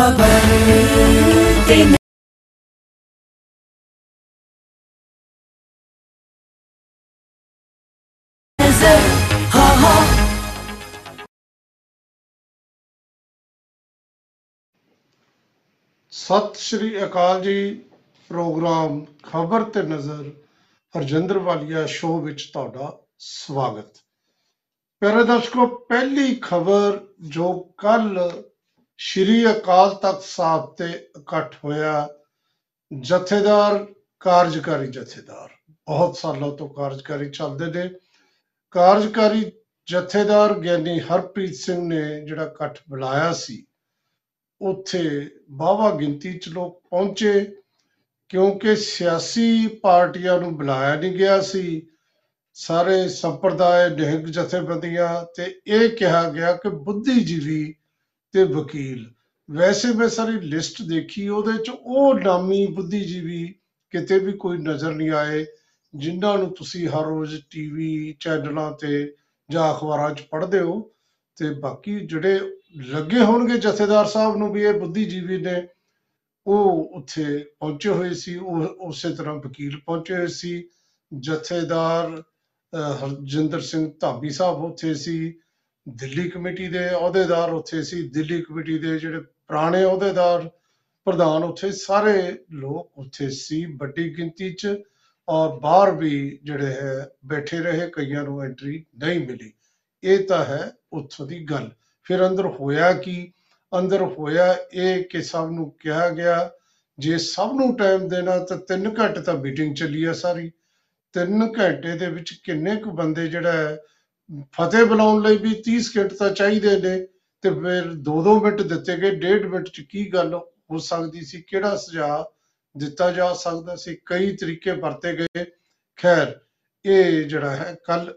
ਸਤਿ ਸ਼੍ਰੀ ਅਕਾਲ ਜੀ। ਪ੍ਰੋਗਰਾਮ ਖਬਰ ਤੇ ਨਜ਼ਰ ਹਰਜਿੰਦਰ ਵਾਲੀਆ ਸ਼ੋਅ ਵਿੱਚ ਤੁਹਾਡਾ ਸਵਾਗਤ। ਪਿਆਰੇ ਦਰਸ਼ਕੋ, ਪਹਿਲੀ ਖਬਰ ਜੋ ਕੱਲ ਸ਼੍ਰੀ ਅਕਾਲ ਤਖਤ ਸਾਹਿਬ ਤੇ ਇਕੱਠ ਹੋਇਆ, ਜਥੇਦਾਰ ਕਾਰਜਕਾਰੀ ਜਥੇਦਾਰ ਬਹੁਤ ਸਾਲਾਂ ਤੋਂ ਕਾਰਜਕਾਰੀ ਚੱਲਦੇ ਨੇ। ਕਾਰਜਕਾਰੀ ਜਥੇਦਾਰ ਗਿਆਨੀ ਹਰਪ੍ਰੀਤ ਸਿੰਘ ਨੇ ਜਿਹੜਾ ਇਕੱਠ ਬੁਲਾਇਆ ਸੀ, ਉੱਥੇ ਵਾਹਵਾ ਗਿਣਤੀ 'ਚ ਲੋਕ ਪਹੁੰਚੇ, ਕਿਉਂਕਿ ਸਿਆਸੀ ਪਾਰਟੀਆਂ ਨੂੰ ਬੁਲਾਇਆ ਨਹੀਂ ਗਿਆ ਸੀ। ਸਾਰੇ ਸੰਪਰਦਾਇ ਨਿਹੰਗ ਜਥੇਬੰਦੀਆਂ ਤੇ ਇਹ ਕਿਹਾ ਗਿਆ ਕਿ ਬੁੱਧੀਜੀਵੀ ਤੇ ਵਕੀਲ। ਵੈਸੇ ਮੈਂ ਸਾਰੀ ਲਿਸਟ ਦੇਖੀ, ਉਹਦੇ 'ਚ ਉਹ ਨਾਮੀ ਬੁੱਧੀਜੀਵੀ ਕਿਤੇ ਵੀ ਕੋਈ ਨਜ਼ਰ ਨਹੀਂ ਆਏ ਜਿਨ੍ਹਾਂ ਨੂੰ ਤੁਸੀਂ ਹਰ ਰੋਜ਼ ਟੀਵੀ ਚੈਨਲਾਂ ਤੇ ਜਾਂ ਅਖਬਾਰਾਂ 'ਚ ਪੜ੍ਹਦੇ ਹੋ। ਤੇ ਬਾਕੀ ਜਿਹੜੇ ਲੱਗੇ ਹੋਣਗੇ ਜਥੇਦਾਰ ਸਾਹਿਬ ਨੂੰ ਵੀ ਇਹ ਬੁੱਧੀਜੀਵੀ ਨੇ, ਉਹ ਉੱਥੇ ਪਹੁੰਚੇ ਹੋਏ ਸੀ। ਉਹ ਉਸੇ ਤਰ੍ਹਾਂ ਵਕੀਲ ਪਹੁੰਚੇ ਹੋਏ ਸੀ। ਜਥੇਦਾਰ ਹਰਜਿੰਦਰ ਸਿੰਘ ਧਾਮੀ ਸਾਹਿਬ ਉੱਥੇ ਸੀ। ਦਿੱਲੀ ਕਮੇਟੀ ਦੇ ਅਹੁਦੇਦਾਰ ਉੱਥੇ ਸੀ। ਦਿੱਲੀ ਕਮੇਟੀ ਦੇ ਜਿਹੜੇ ਪੁਰਾਣੇ ਅਹੁਦੇਦਾਰ ਪ੍ਰਧਾਨ ਉੱਥੇ, ਸਾਰੇ ਲੋਕ ਉੱਥੇ ਸੀ ਵੱਡੀ ਗਿਣਤੀ 'ਚ। ਔਰ ਬਾਹਰ ਵੀ ਜਿਹੜੇ ਹੈ ਬੈਠੇ ਰਹੇ, ਕਈਆਂ ਨੂੰ ਐਂਟਰੀ ਨਹੀਂ ਮਿਲੀ। ਇਹ ਤਾਂ ਹੈ ਉੱਥੋਂ ਦੀ ਗੱਲ। ਫਿਰ ਅੰਦਰ ਹੋਇਆ ਕੀ? ਅੰਦਰ ਹੋਇਆ ਇਹ ਕਿ ਸਭ ਨੂੰ ਕਿਹਾ ਗਿਆ, ਜੇ ਸਭ ਨੂੰ ਟਾਈਮ ਦੇਣਾ ਤਾਂ 3 ਘੰਟੇ ਤਾਂ ਮੀਟਿੰਗ ਚੱਲੀ ਹੈ ਸਾਰੀ। 3 ਘੰਟੇ ਦੇ ਵਿੱਚ ਕਿੰਨੇ ਕੁ ਬੰਦੇ ਜਿਹੜਾ ਹੈ, ਫਤਿਹ ਬੁਲਾਉਣ ਲਈ ਵੀ 30 ਸਕਿੰਟ ਤਾਂ ਚਾਹੀਦੇ ਨੇ, ਤੇ ਫਿਰ 2-2 ਮਿੰਟ ਦਿੱਤੇ ਗਏ। 1.5 ਮਿੰਟ 'ਚ ਕੀ ਗੱਲ ਹੋ ਸਕਦੀ ਸੀ? ਕਿਹੜਾ ਸੁਝਾਅ ਦਿੱਤਾ ਜਾ ਸਕਦਾ ਸੀ? ਕਈ ਤਰੀਕੇ ਵਰਤੇ ਗਏ। ਖੈਰ, ਇਹ ਜਿਹੜਾ ਹੈ ਕੱਲ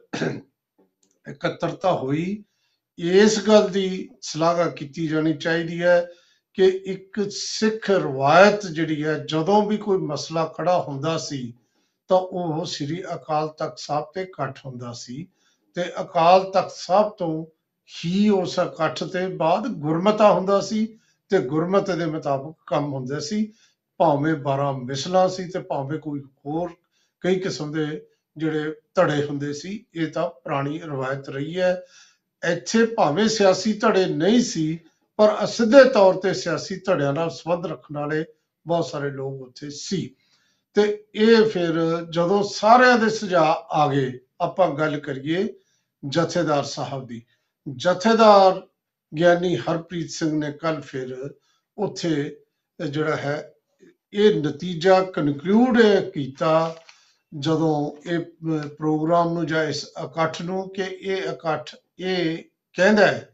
ਇਕੱਤਰਤਾ ਹੋਈ। ਇਸ ਗੱਲ ਦੀ ਸ਼ਲਾਘਾ ਕੀਤੀ ਜਾਣੀ ਚਾਹੀਦੀ ਹੈ ਕਿ ਇੱਕ ਸਿੱਖ ਰਵਾਇਤ ਜਿਹੜੀ ਹੈ, ਜਦੋਂ ਵੀ ਕੋਈ ਮਸਲਾ ਖੜਾ ਹੁੰਦਾ ਸੀ ਤਾਂ ਉਹ ਸ੍ਰੀ ਅਕਾਲ ਤਖਤ ਸਾਹਿਬ ਤੇ ਇਕੱਠ ਹੁੰਦਾ ਸੀ, ਤੇ ਅਕਾਲ ਤਖਤ ਸਾਹਿਬ ਤੋਂ ਹੀ ਉਸ ਇਕੱਠ ਤੇ ਬਾਅਦ ਗੁਰਮਤਾ ਹੁੰਦਾ ਸੀ, ਤੇ ਗੁਰਮਤ ਦੇ ਮੁਤਾਬਕ ਕੰਮ ਹੁੰਦੇ ਸੀ। ਭਾਵੇਂ 12 ਮਿਸਲਾਂ ਸੀ ਤੇ ਭਾਵੇਂ ਕੋਈ ਹੋਰ ਕਈ ਕਿਸਮ ਦੇ ਜਿਹੜੇ ਧੜੇ ਹੁੰਦੇ ਸੀ। ਇਹ ਤਾਂ ਪੁਰਾਣੀ ਰਵਾਇਤ ਰਹੀ ਹੈ। ਇੱਥੇ ਭਾਵੇਂ ਸਿਆਸੀ ਧੜੇ ਨਹੀਂ ਸੀ, ਪਰ ਅਸਿੱਧੇ ਤੌਰ ਤੇ ਸਿਆਸੀ ਧੜਿਆਂ ਨਾਲ ਸੰਬੰਧ ਰੱਖਣ ਵਾਲੇ ਬਹੁਤ ਸਾਰੇ ਲੋਕ ਉੱਥੇ ਸੀ। ਤੇ ਇਹ ਫਿਰ ਜਦੋਂ ਸਾਰਿਆਂ ਦੇ ਸੁਝਾਅ ਆ ਗਏ, ਆਪਾਂ ਗੱਲ ਕਰੀਏ ਜਥੇਦਾਰ ਸਾਹਿਬ ਦੀ। ਜਥੇਦਾਰ ਗਿਆਨੀ ਹਰਪ੍ਰੀਤ ਸਿੰਘ ਨੇ ਕੱਲ ਫਿਰ ਉੱਥੇ ਜਿਹੜਾ ਹੈ ਇਹ ਨਤੀਜਾ ਕਨਕਲੂਡ ਕੀਤਾ, ਜਦੋਂ ਇਹ ਪ੍ਰੋਗਰਾਮ ਨੂੰ ਜਾਂ ਇਸ ਇਕੱਠ ਨੂੰ, ਕਿ ਇਹ ਇਕੱਠ ਇਹ ਕਹਿੰਦਾ ਹੈ,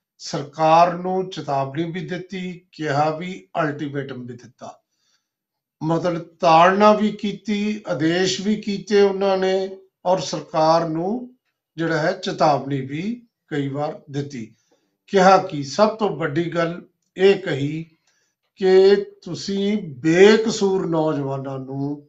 ਸਰਕਾਰ ਨੂੰ ਚੇਤਾਵਨੀ ਵੀ ਦਿੱਤੀ, ਕਿਹਾ ਵੀ, ਅਲਟੀਮੇਟਮ ਵੀ ਦਿੱਤਾ। ਮਤਲਬ ਤਾੜਨਾ ਵੀ ਕੀਤੀ, ਆਦੇਸ਼ ਵੀ ਕੀਤੇ ਉਹਨਾਂ ਨੇ, ਔਰ ਸਰਕਾਰ ਨੂੰ ਜਿਹੜਾ ਹੈ ਚੇਤਾਵਨੀ ਵੀ ਕਈ ਵਾਰ ਦਿੱਤੀ। ਕਿਹਾ ਕਿ ਸਭ ਤੋਂ ਵੱਡੀ ਗੱਲ ਇਹ ਕਹੀ ਕਿ ਤੁਸੀਂ ਬੇਕਸੂਰ ਨੌਜਵਾਨਾਂ ਨੂੰ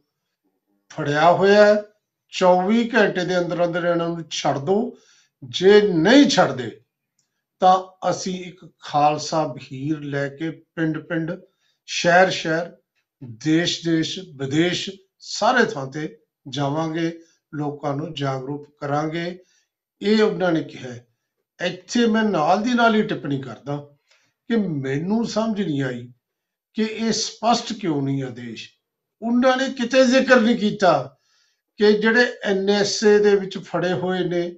ਫੜਿਆ ਹੋਇਆ, 24 ਘੰਟੇ ਦੇ ਅੰਦਰ ਅੰਦਰ ਇਹਨਾਂ ਨੂੰ ਛੱਡ ਦਿਓ। ਜੇ ਨਹੀਂ ਛੱਡਦੇ ਤਾਂ ਅਸੀਂ ਇੱਕ ਖਾਲਸਾ ਵਹੀਰ ਲੈ ਕੇ ਪਿੰਡ ਪਿੰਡ, ਸ਼ਹਿਰ ਸ਼ਹਿਰ, ਦੇਸ਼ ਦੇਸ਼, ਵਿਦੇਸ਼ ਸਾਰੇ ਥਾਂ ਤੇ ਜਾਵਾਂਗੇ, ਲੋਕਾਂ ਨੂੰ ਜਾਗਰੂਕ ਕਰਾਂਗੇ। ਇਹ ਉਹਨਾਂ ਨੇ ਕਿਹਾ। ਇੱਥੇ ਮੈਂ ਨਾਲ ਦੀ ਨਾਲ ਹੀ ਟਿੱਪਣੀ ਕਰਦਾ ਕਿ ਮੈਨੂੰ ਸਮਝ ਨਹੀਂ ਆਈ ਕਿ ਇਹ ਸਪਸ਼ਟ ਕਿਉਂ ਨਹੀਂ ਆਦੇਸ਼। ਉਹਨਾਂ ਨੇ ਕਿਤੇ ਜ਼ਿਕਰ ਨਹੀਂ ਕੀਤਾ ਕਿ ਜਿਹੜੇ NSA ਦੇ ਵਿੱਚ ਫੜੇ ਹੋਏ ਨੇ,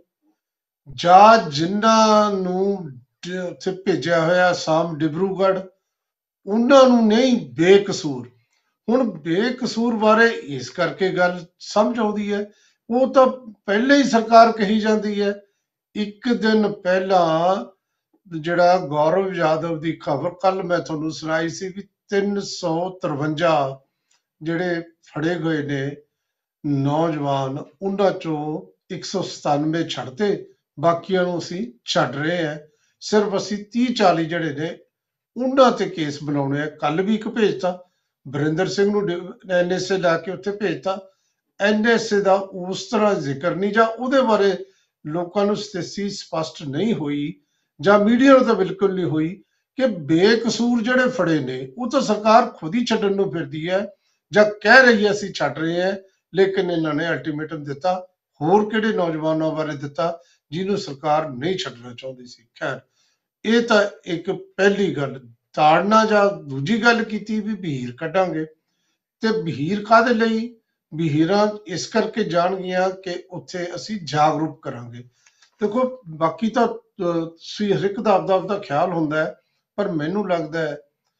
ਜਾਂ ਜਿਨ੍ਹਾਂ ਨੂੰ ਉੱਥੇ ਭੇਜਿਆ ਹੋਇਆ ਅਸਾਮ, ਡਿਬਰੂਗੜ੍ਹ, ਉਹਨਾਂ ਨੂੰ ਨਹੀਂ ਬੇਕਸੂਰ। ਹੁਣ ਬੇਕਸੂਰ ਬਾਰੇ ਇਸ ਕਰਕੇ ਗੱਲ ਸਮਝ ਆਉਂਦੀ ਹੈ, ਉਹ ਤਾਂ ਪਹਿਲੇ ਹੀ ਸਰਕਾਰ ਕਹੀ ਜਾਂਦੀ ਹੈ। ਇੱਕ ਦਿਨ ਪਹਿਲਾਂ ਜਿਹੜਾ ਗੌਰਵ ਯਾਦਵ ਦੀ ਖਬਰ ਕੱਲ ਮੈਂ ਤੁਹਾਨੂੰ ਸੁਣਾਈ ਸੀ ਵੀ 353 ਜਿਹੜੇ ਫੜੇ ਗਏ ਨੇ ਨੌਜਵਾਨ, ਉਹਨਾਂ ਚੋਂ 197 ਛੱਡਤੇ, ਬਾਕੀਆਂ ਨੂੰ ਅਸੀਂ ਛੱਡ ਰਹੇ ਹਾਂ। ਸਿਰਫ ਅਸੀਂ 30-40 ਜਿਹੜੇ ਨੇ ਉਹਨਾਂ ਤੇ ਕੇਸ ਬਣਾਉਣੇ ਆ। ਕੱਲ ਵੀ ਇੱਕ ਭੇਜਤਾ, ਵਰਿੰਦਰ ਸਿੰਘ ਨੂੰ NSA ਲਾ ਕੇ ਉੱਥੇ ਭੇਜਤਾ। NSA ਦਾ ਉਸ ਤਰ੍ਹਾਂ ਜ਼ਿਕਰ ਨਹੀਂ, ਜਾਂ ਉਹਦੇ ਬਾਰੇ ਲੋਕਾਂ ਨੂੰ ਸਥਿਤੀ ਸਪਸ਼ਟ ਨਹੀਂ ਹੋਈ, ਜਾਂ ਮੀਡੀਆ ਨੂੰ ਤਾਂ ਬਿਲਕੁਲ ਨਹੀਂ ਹੋਈ ਕਿ ਬੇਕਸੂਰ ਜਿਹੜੇ ਫੜੇ ਨੇ ਉਹ ਤਾਂ ਸਰਕਾਰ ਖੁਦ ਹੀ ਛੱਡਣ ਨੂੰ ਫਿਰਦੀ ਹੈ ਜਾਂ ਕਹਿ ਰਹੀ ਹੈ ਅਸੀਂ ਛੱਡ ਰਹੇ ਹਾਂ, ਲੇਕਿਨ ਇਹਨਾਂ ਨੇ ਅਲਟੀਮੇਟਮ ਦਿੱਤਾ। ਹੋਰ ਕਿਹੜੇ ਨੌਜਵਾਨਾਂ ਬਾਰੇ ਦਿੱਤਾ ਜਿਹਨੂੰ ਸਰਕਾਰ ਨਹੀਂ ਛੱਡਣਾ ਚਾਹੁੰਦੀ ਸੀ। ਖੈਰ, ਇਹ ਤਾਂ ਇੱਕ ਪਹਿਲੀ ਗੱਲ ਤਾੜਨਾ। ਜਾਂ ਦੂਜੀ ਗੱਲ ਕੀਤੀ ਵੀ ਵਹੀਰ ਕੱਢਾਂਗੇ, ਤੇ ਵਹੀਰ ਕਾਹਦੇ ਲਈ? ਵਹੀਰਾਂ ਇਸ ਕਰਕੇ ਜਾਣਗੀਆਂ ਕਿ ਉੱਥੇ ਅਸੀਂ ਜਾਗਰੂਕ ਕਰਾਂਗੇ। ਦੇਖੋ, ਬਾਕੀ ਤਾਂ ਤੁਸੀਂ ਹਰ ਇੱਕ ਦਾ ਆਪਦਾ ਖਿਆਲ ਹੁੰਦਾ ਹੈ, ਪਰ ਮੈਨੂੰ ਲੱਗਦਾ ਹੈ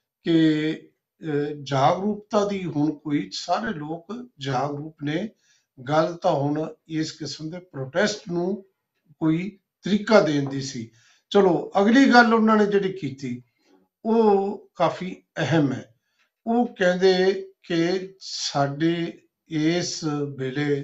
ਕਿ ਜਾਗਰੂਕਤਾ ਦੀ ਹੁਣ ਕੋਈ ਸਾਰੇ ਲੋਕ ਜਾਗਰੂਕ ਨੇ। ਗੱਲ ਤਾਂ ਹੁਣ ਇਸ ਕਿਸਮ ਦੇ ਪ੍ਰੋਟੈਸਟ ਨੂੰ ਕੋਈ ਤਰੀਕਾ ਦੇਣ ਦੀ ਸੀ। ਚਲੋ, ਅਗਲੀ ਗੱਲ ਉਹਨਾਂ ਨੇ ਜਿਹੜੀ ਕੀਤੀ ਉਹ ਕਾਫੀ ਅਹਿਮ ਹੈ। ਉਹ ਕਹਿੰਦੇ ਕਿ ਸਾਡੇ ਇਸ ਵੇਲੇ